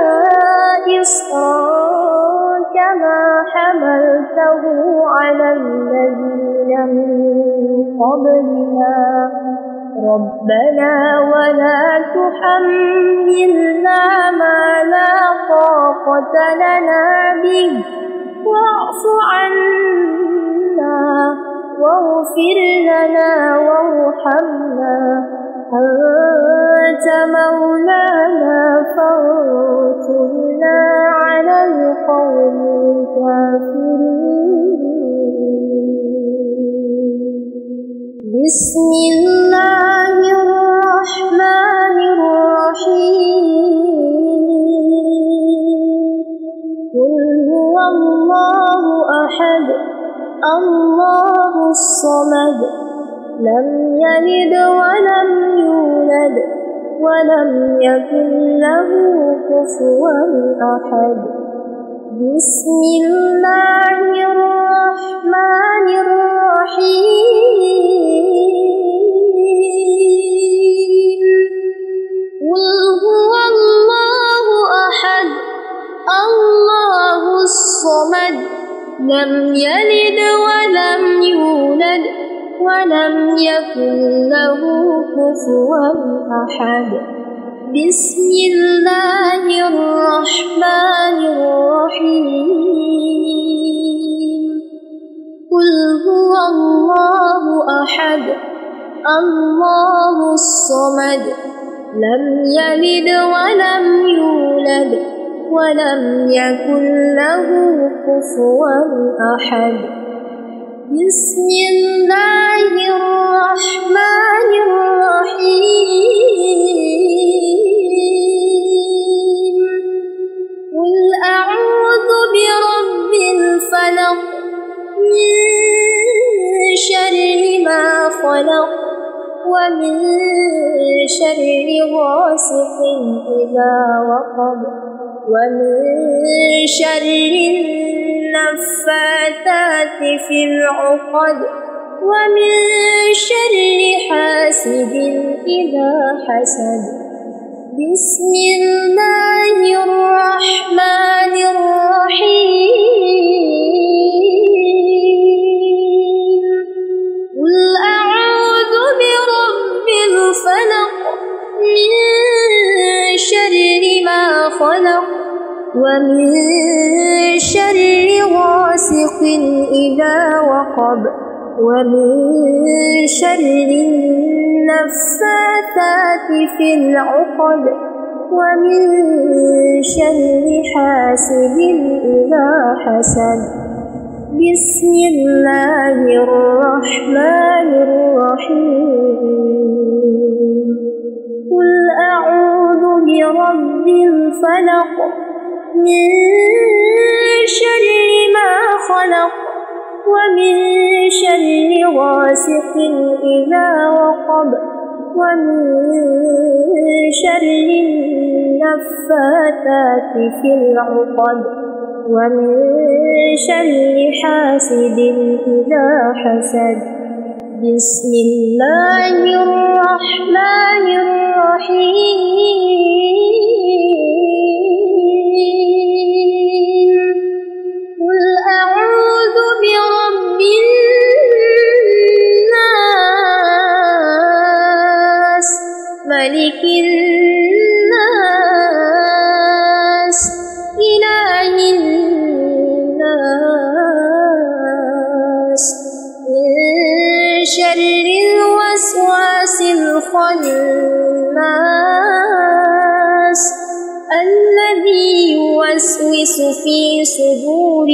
إصرا كما حملته على الذين من قبلنا ربنا ولا تحملنا ما لا طاقة لنا به واعف عنا واغفر لنا وارحمنا أنت مولانا فانصرنا على القوم الكافرين بسم الله الرحمن الرحيم قل هو الله أحد الله الصمد لم يلد ولم يولد ولم يكن له كفوا أحد بسم الله الرحمن الرحيم قل هو الله أحد الله الصمد لم يلد ولم يولد ولم يكن له كفوا أحد بسم الله الرحمن الرحيم قل هو الله أحد الله الصمد لم يلد ولم يولد ولم يكن له كفوا أحد بسم الله الرحمن الرحيم قل أعوذ برب الفلق من شر ما خلق ومن شر غاسق إذا وقب ومن شر النفاثات في العقد ومن شر حاسد إذا حسد بسم الله الرحمن الرحيم قل أعوذ برب الفلق من شر ما خلق ومن شر غاسق إذا وقب ومن شر النفاثات في العقد ومن شر حاسد إذا حسد بسم الله الرحمن الرحيم قل أعوذ برب الفلق من شر ما خلق ومن شر غاسق إذا وقب ومن شر النفاثات في العقد ومن شر حاسد إذا حسد بسم الله الرحمن الرحيم قل أعوذ برب الناس ملك الناس إله الناس من شر الوسواس الخناس الذي يوسوس في صدور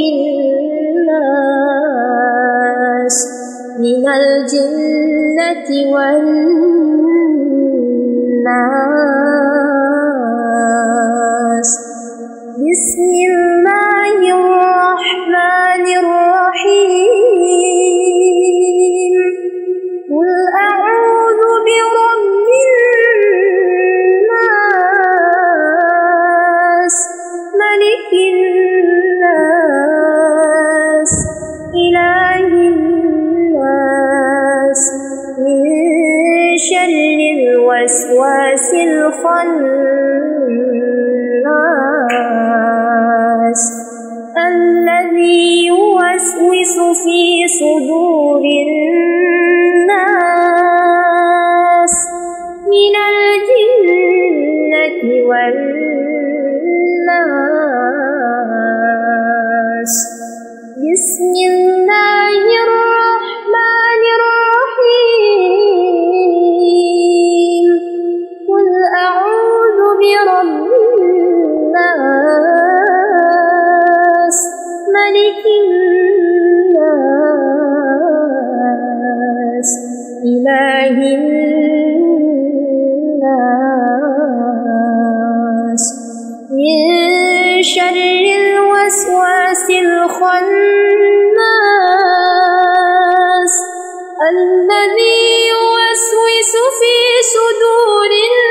الناس من الجنة والناس. بسم الله الرحمن الرحيم. قل أعوذ برب الناس ملك الناس إله الناس من شر الوسواس الخناس الذي يوسوس في صدور الناس من الجنة والناس. بسم الله الرحمن الرحيم. قل أعوذ برب الناس ملك الناس إله الناس من شر الوسواس الخناس الذي يوسوس في صدور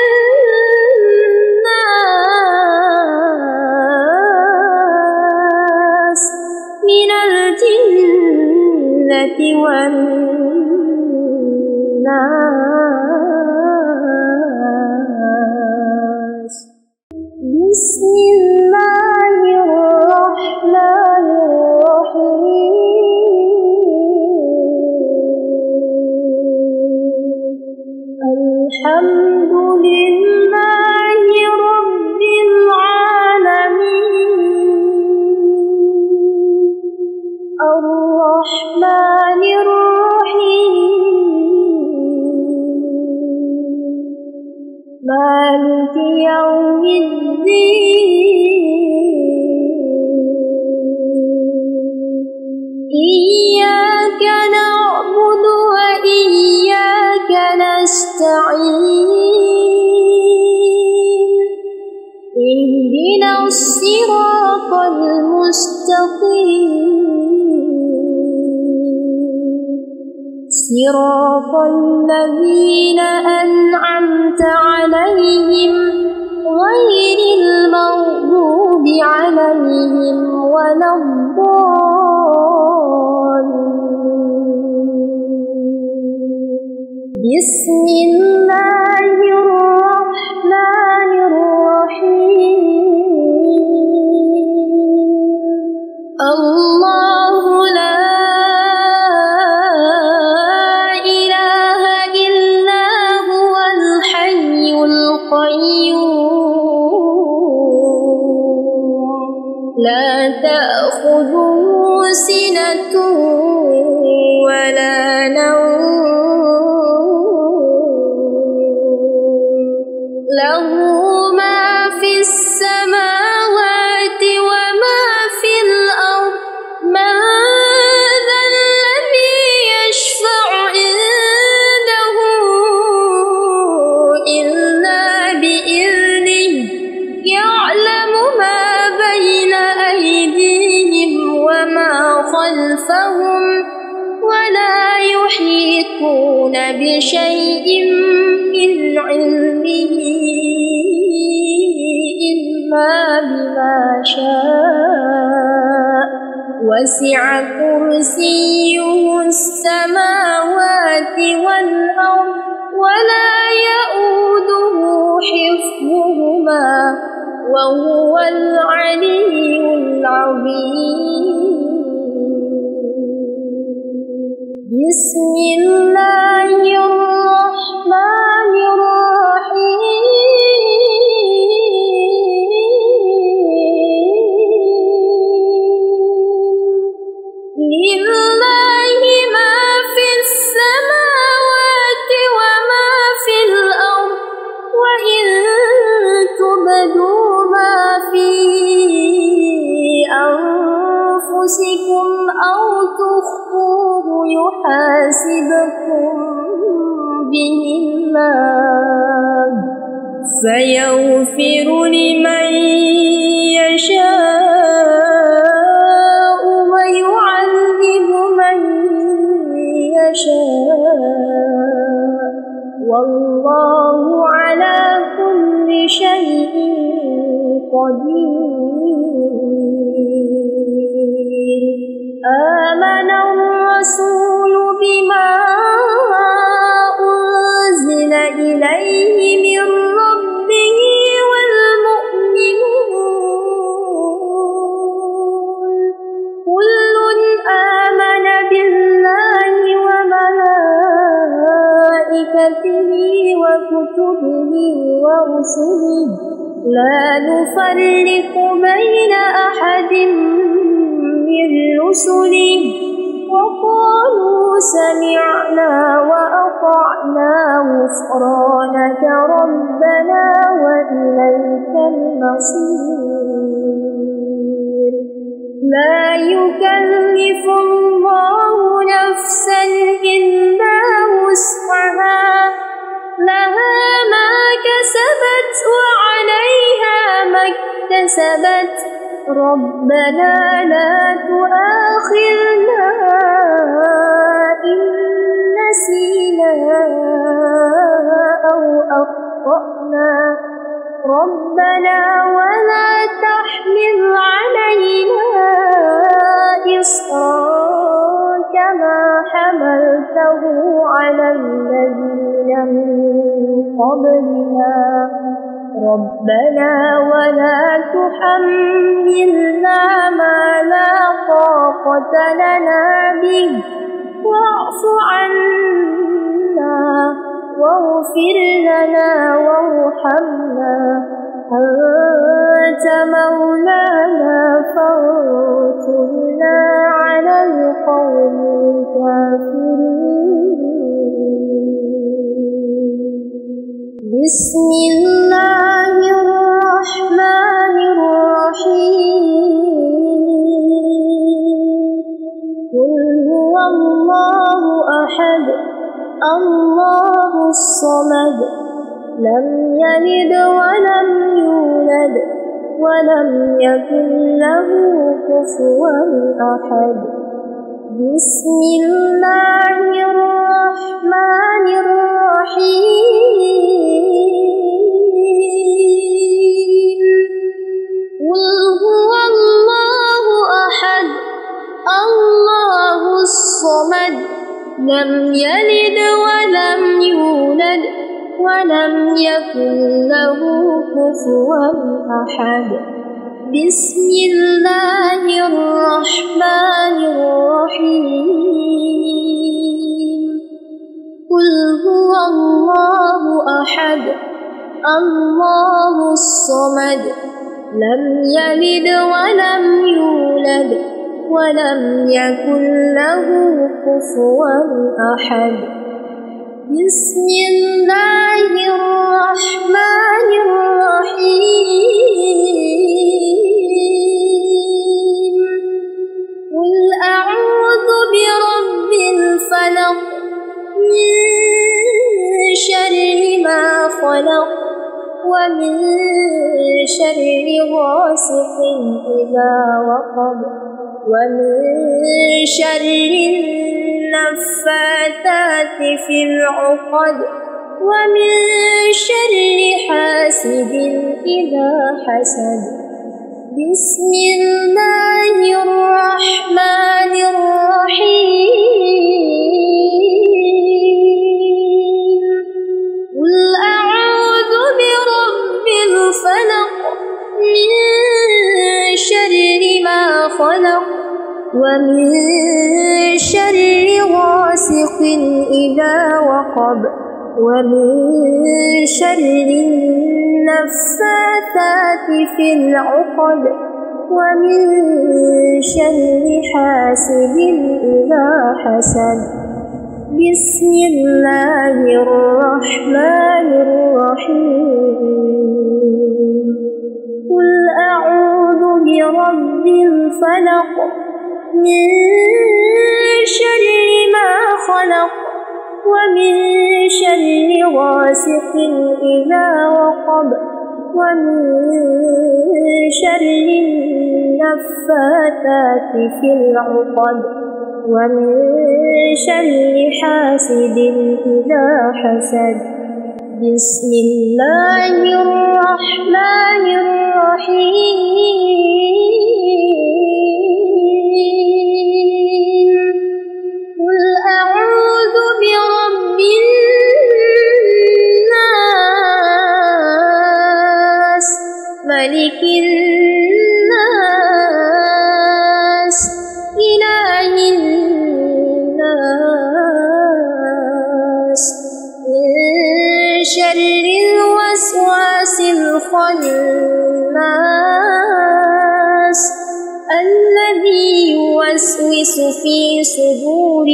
الناس من الجنة والناس. بسم الله الرحمن الرحيم. الحمد لله رب العالمين الرحمن الرحيم مالك يوم الدين. إياك نعبد وإياك نستعين. اهدنا الصراط المستقيم صراط الذين أنعمت عليهم غير المغضوب عليهم ولا الضالين. بسم الله الرحمن الرحيم. الله لا إله إلا هو الحي القيوم لا تأخذه سنة ولا نوم له ما في السماوات وما في الأرض. من ذا الذي يشفع عنده إلا بإذنه يعلم ما بين أيديهم وما خلفهم ولا يحيطون بشيء من علمه إلا بما شاء. وسع كرسيه السماوات والأرض ولا يؤوده حفظهما وهو العلي العظيم. بسم الله الرحمن الرحيم. لله ما في السماوات وما في الأرض الله فيغفر لمن يشاء ويعذب من يشاء والله على كل شيء قدير. آمن الرسول بما أنزل إليه من ربه والمؤمنون كل آمن بالله وملائكته وكتبه ورسله لا نفرق بين أحد من رسله وقالوا سمعنا وأطعنا غفرانك ربنا وإليك المصير. لا يكلف الله نفسا إلا وسعها لها ما كسبت وعليها ما اكتسبت ربنا لا تؤاخذنا إن نسينا أو أخطأنا ربنا ولا تحمل علينا إصرا كما حملته على الذين من قبلنا ربنا ولا تحملنا ما لا طاقة لنا به واعف عنا واغفر لنا وارحمنا أنت مولانا فانصرنا على القوم الكافرين. بسم الله الرحمن الرحيم. قل هو الله أحد الله الصمد لم يلد ولم يولد ولم يكن له كفوا أحد. بسم الله الرحمن الرحيم. قل هو الله أحد الله الصمد لم يلد ولم يولد ولم يكن له كفوا أحد. بسم الله الرحمن الرحيم. قل هو الله أحد الله الصمد لم يلد ولم يولد ولم يكن له كفوا أحد. بسم الله الرحمن الرحيم. قل أعوذ برب الفلق من شر ما خلق ومن شر غاسق إذا وقب ومن شر النفاثات في العقد ومن شر حاسد إذا حسد. بسم الله الرحمن الرحيم. قل أعوذ برب الفلق من شر ما خلق ومن شر غاسق إذا وقب ومن شر النفاثات في العقد ومن شر حاسد إذا حسد. بسم الله الرحمن الرحيم. قل أعوذ برب الفلق من شر ما خلق ومن شر غاسق إذا وقب ومن شر النفاثات في العقد ومن شر حاسد إذا حسد. بسم الله الرحمن الرحيم. قل أعوذ برب الناس ملك الناس إله الناس من شر الوسواس الخناس الذي يوسوس في صدور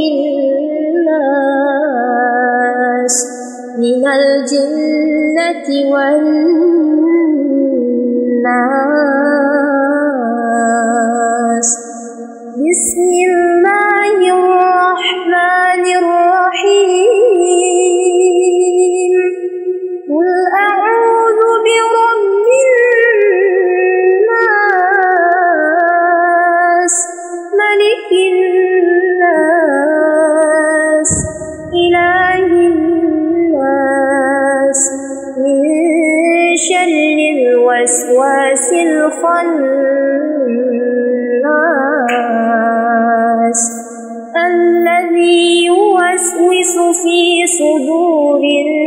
الناس من الجنة والناس. بسم الله الرحمن الرحيم. قل أعوذ برب الناس ملك الناس إله الناس من شر الوسواس الخناس الذي يوسوس في صدور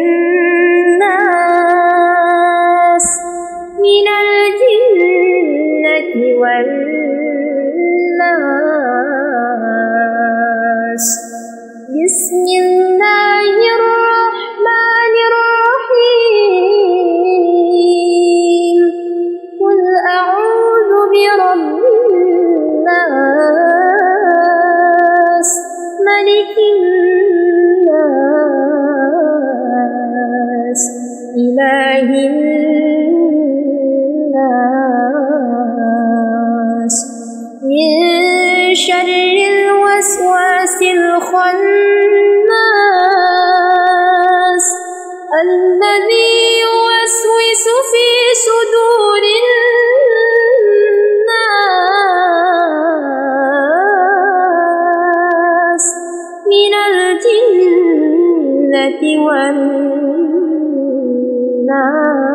الناس من الجنة والناس. بسم الله الرحمن الرحيم. قل أعوذ برب الناس ملك الناس إله الناس من شر الوسواس الخناس الذي يوسوس في صدور الناس من الجنة والناس.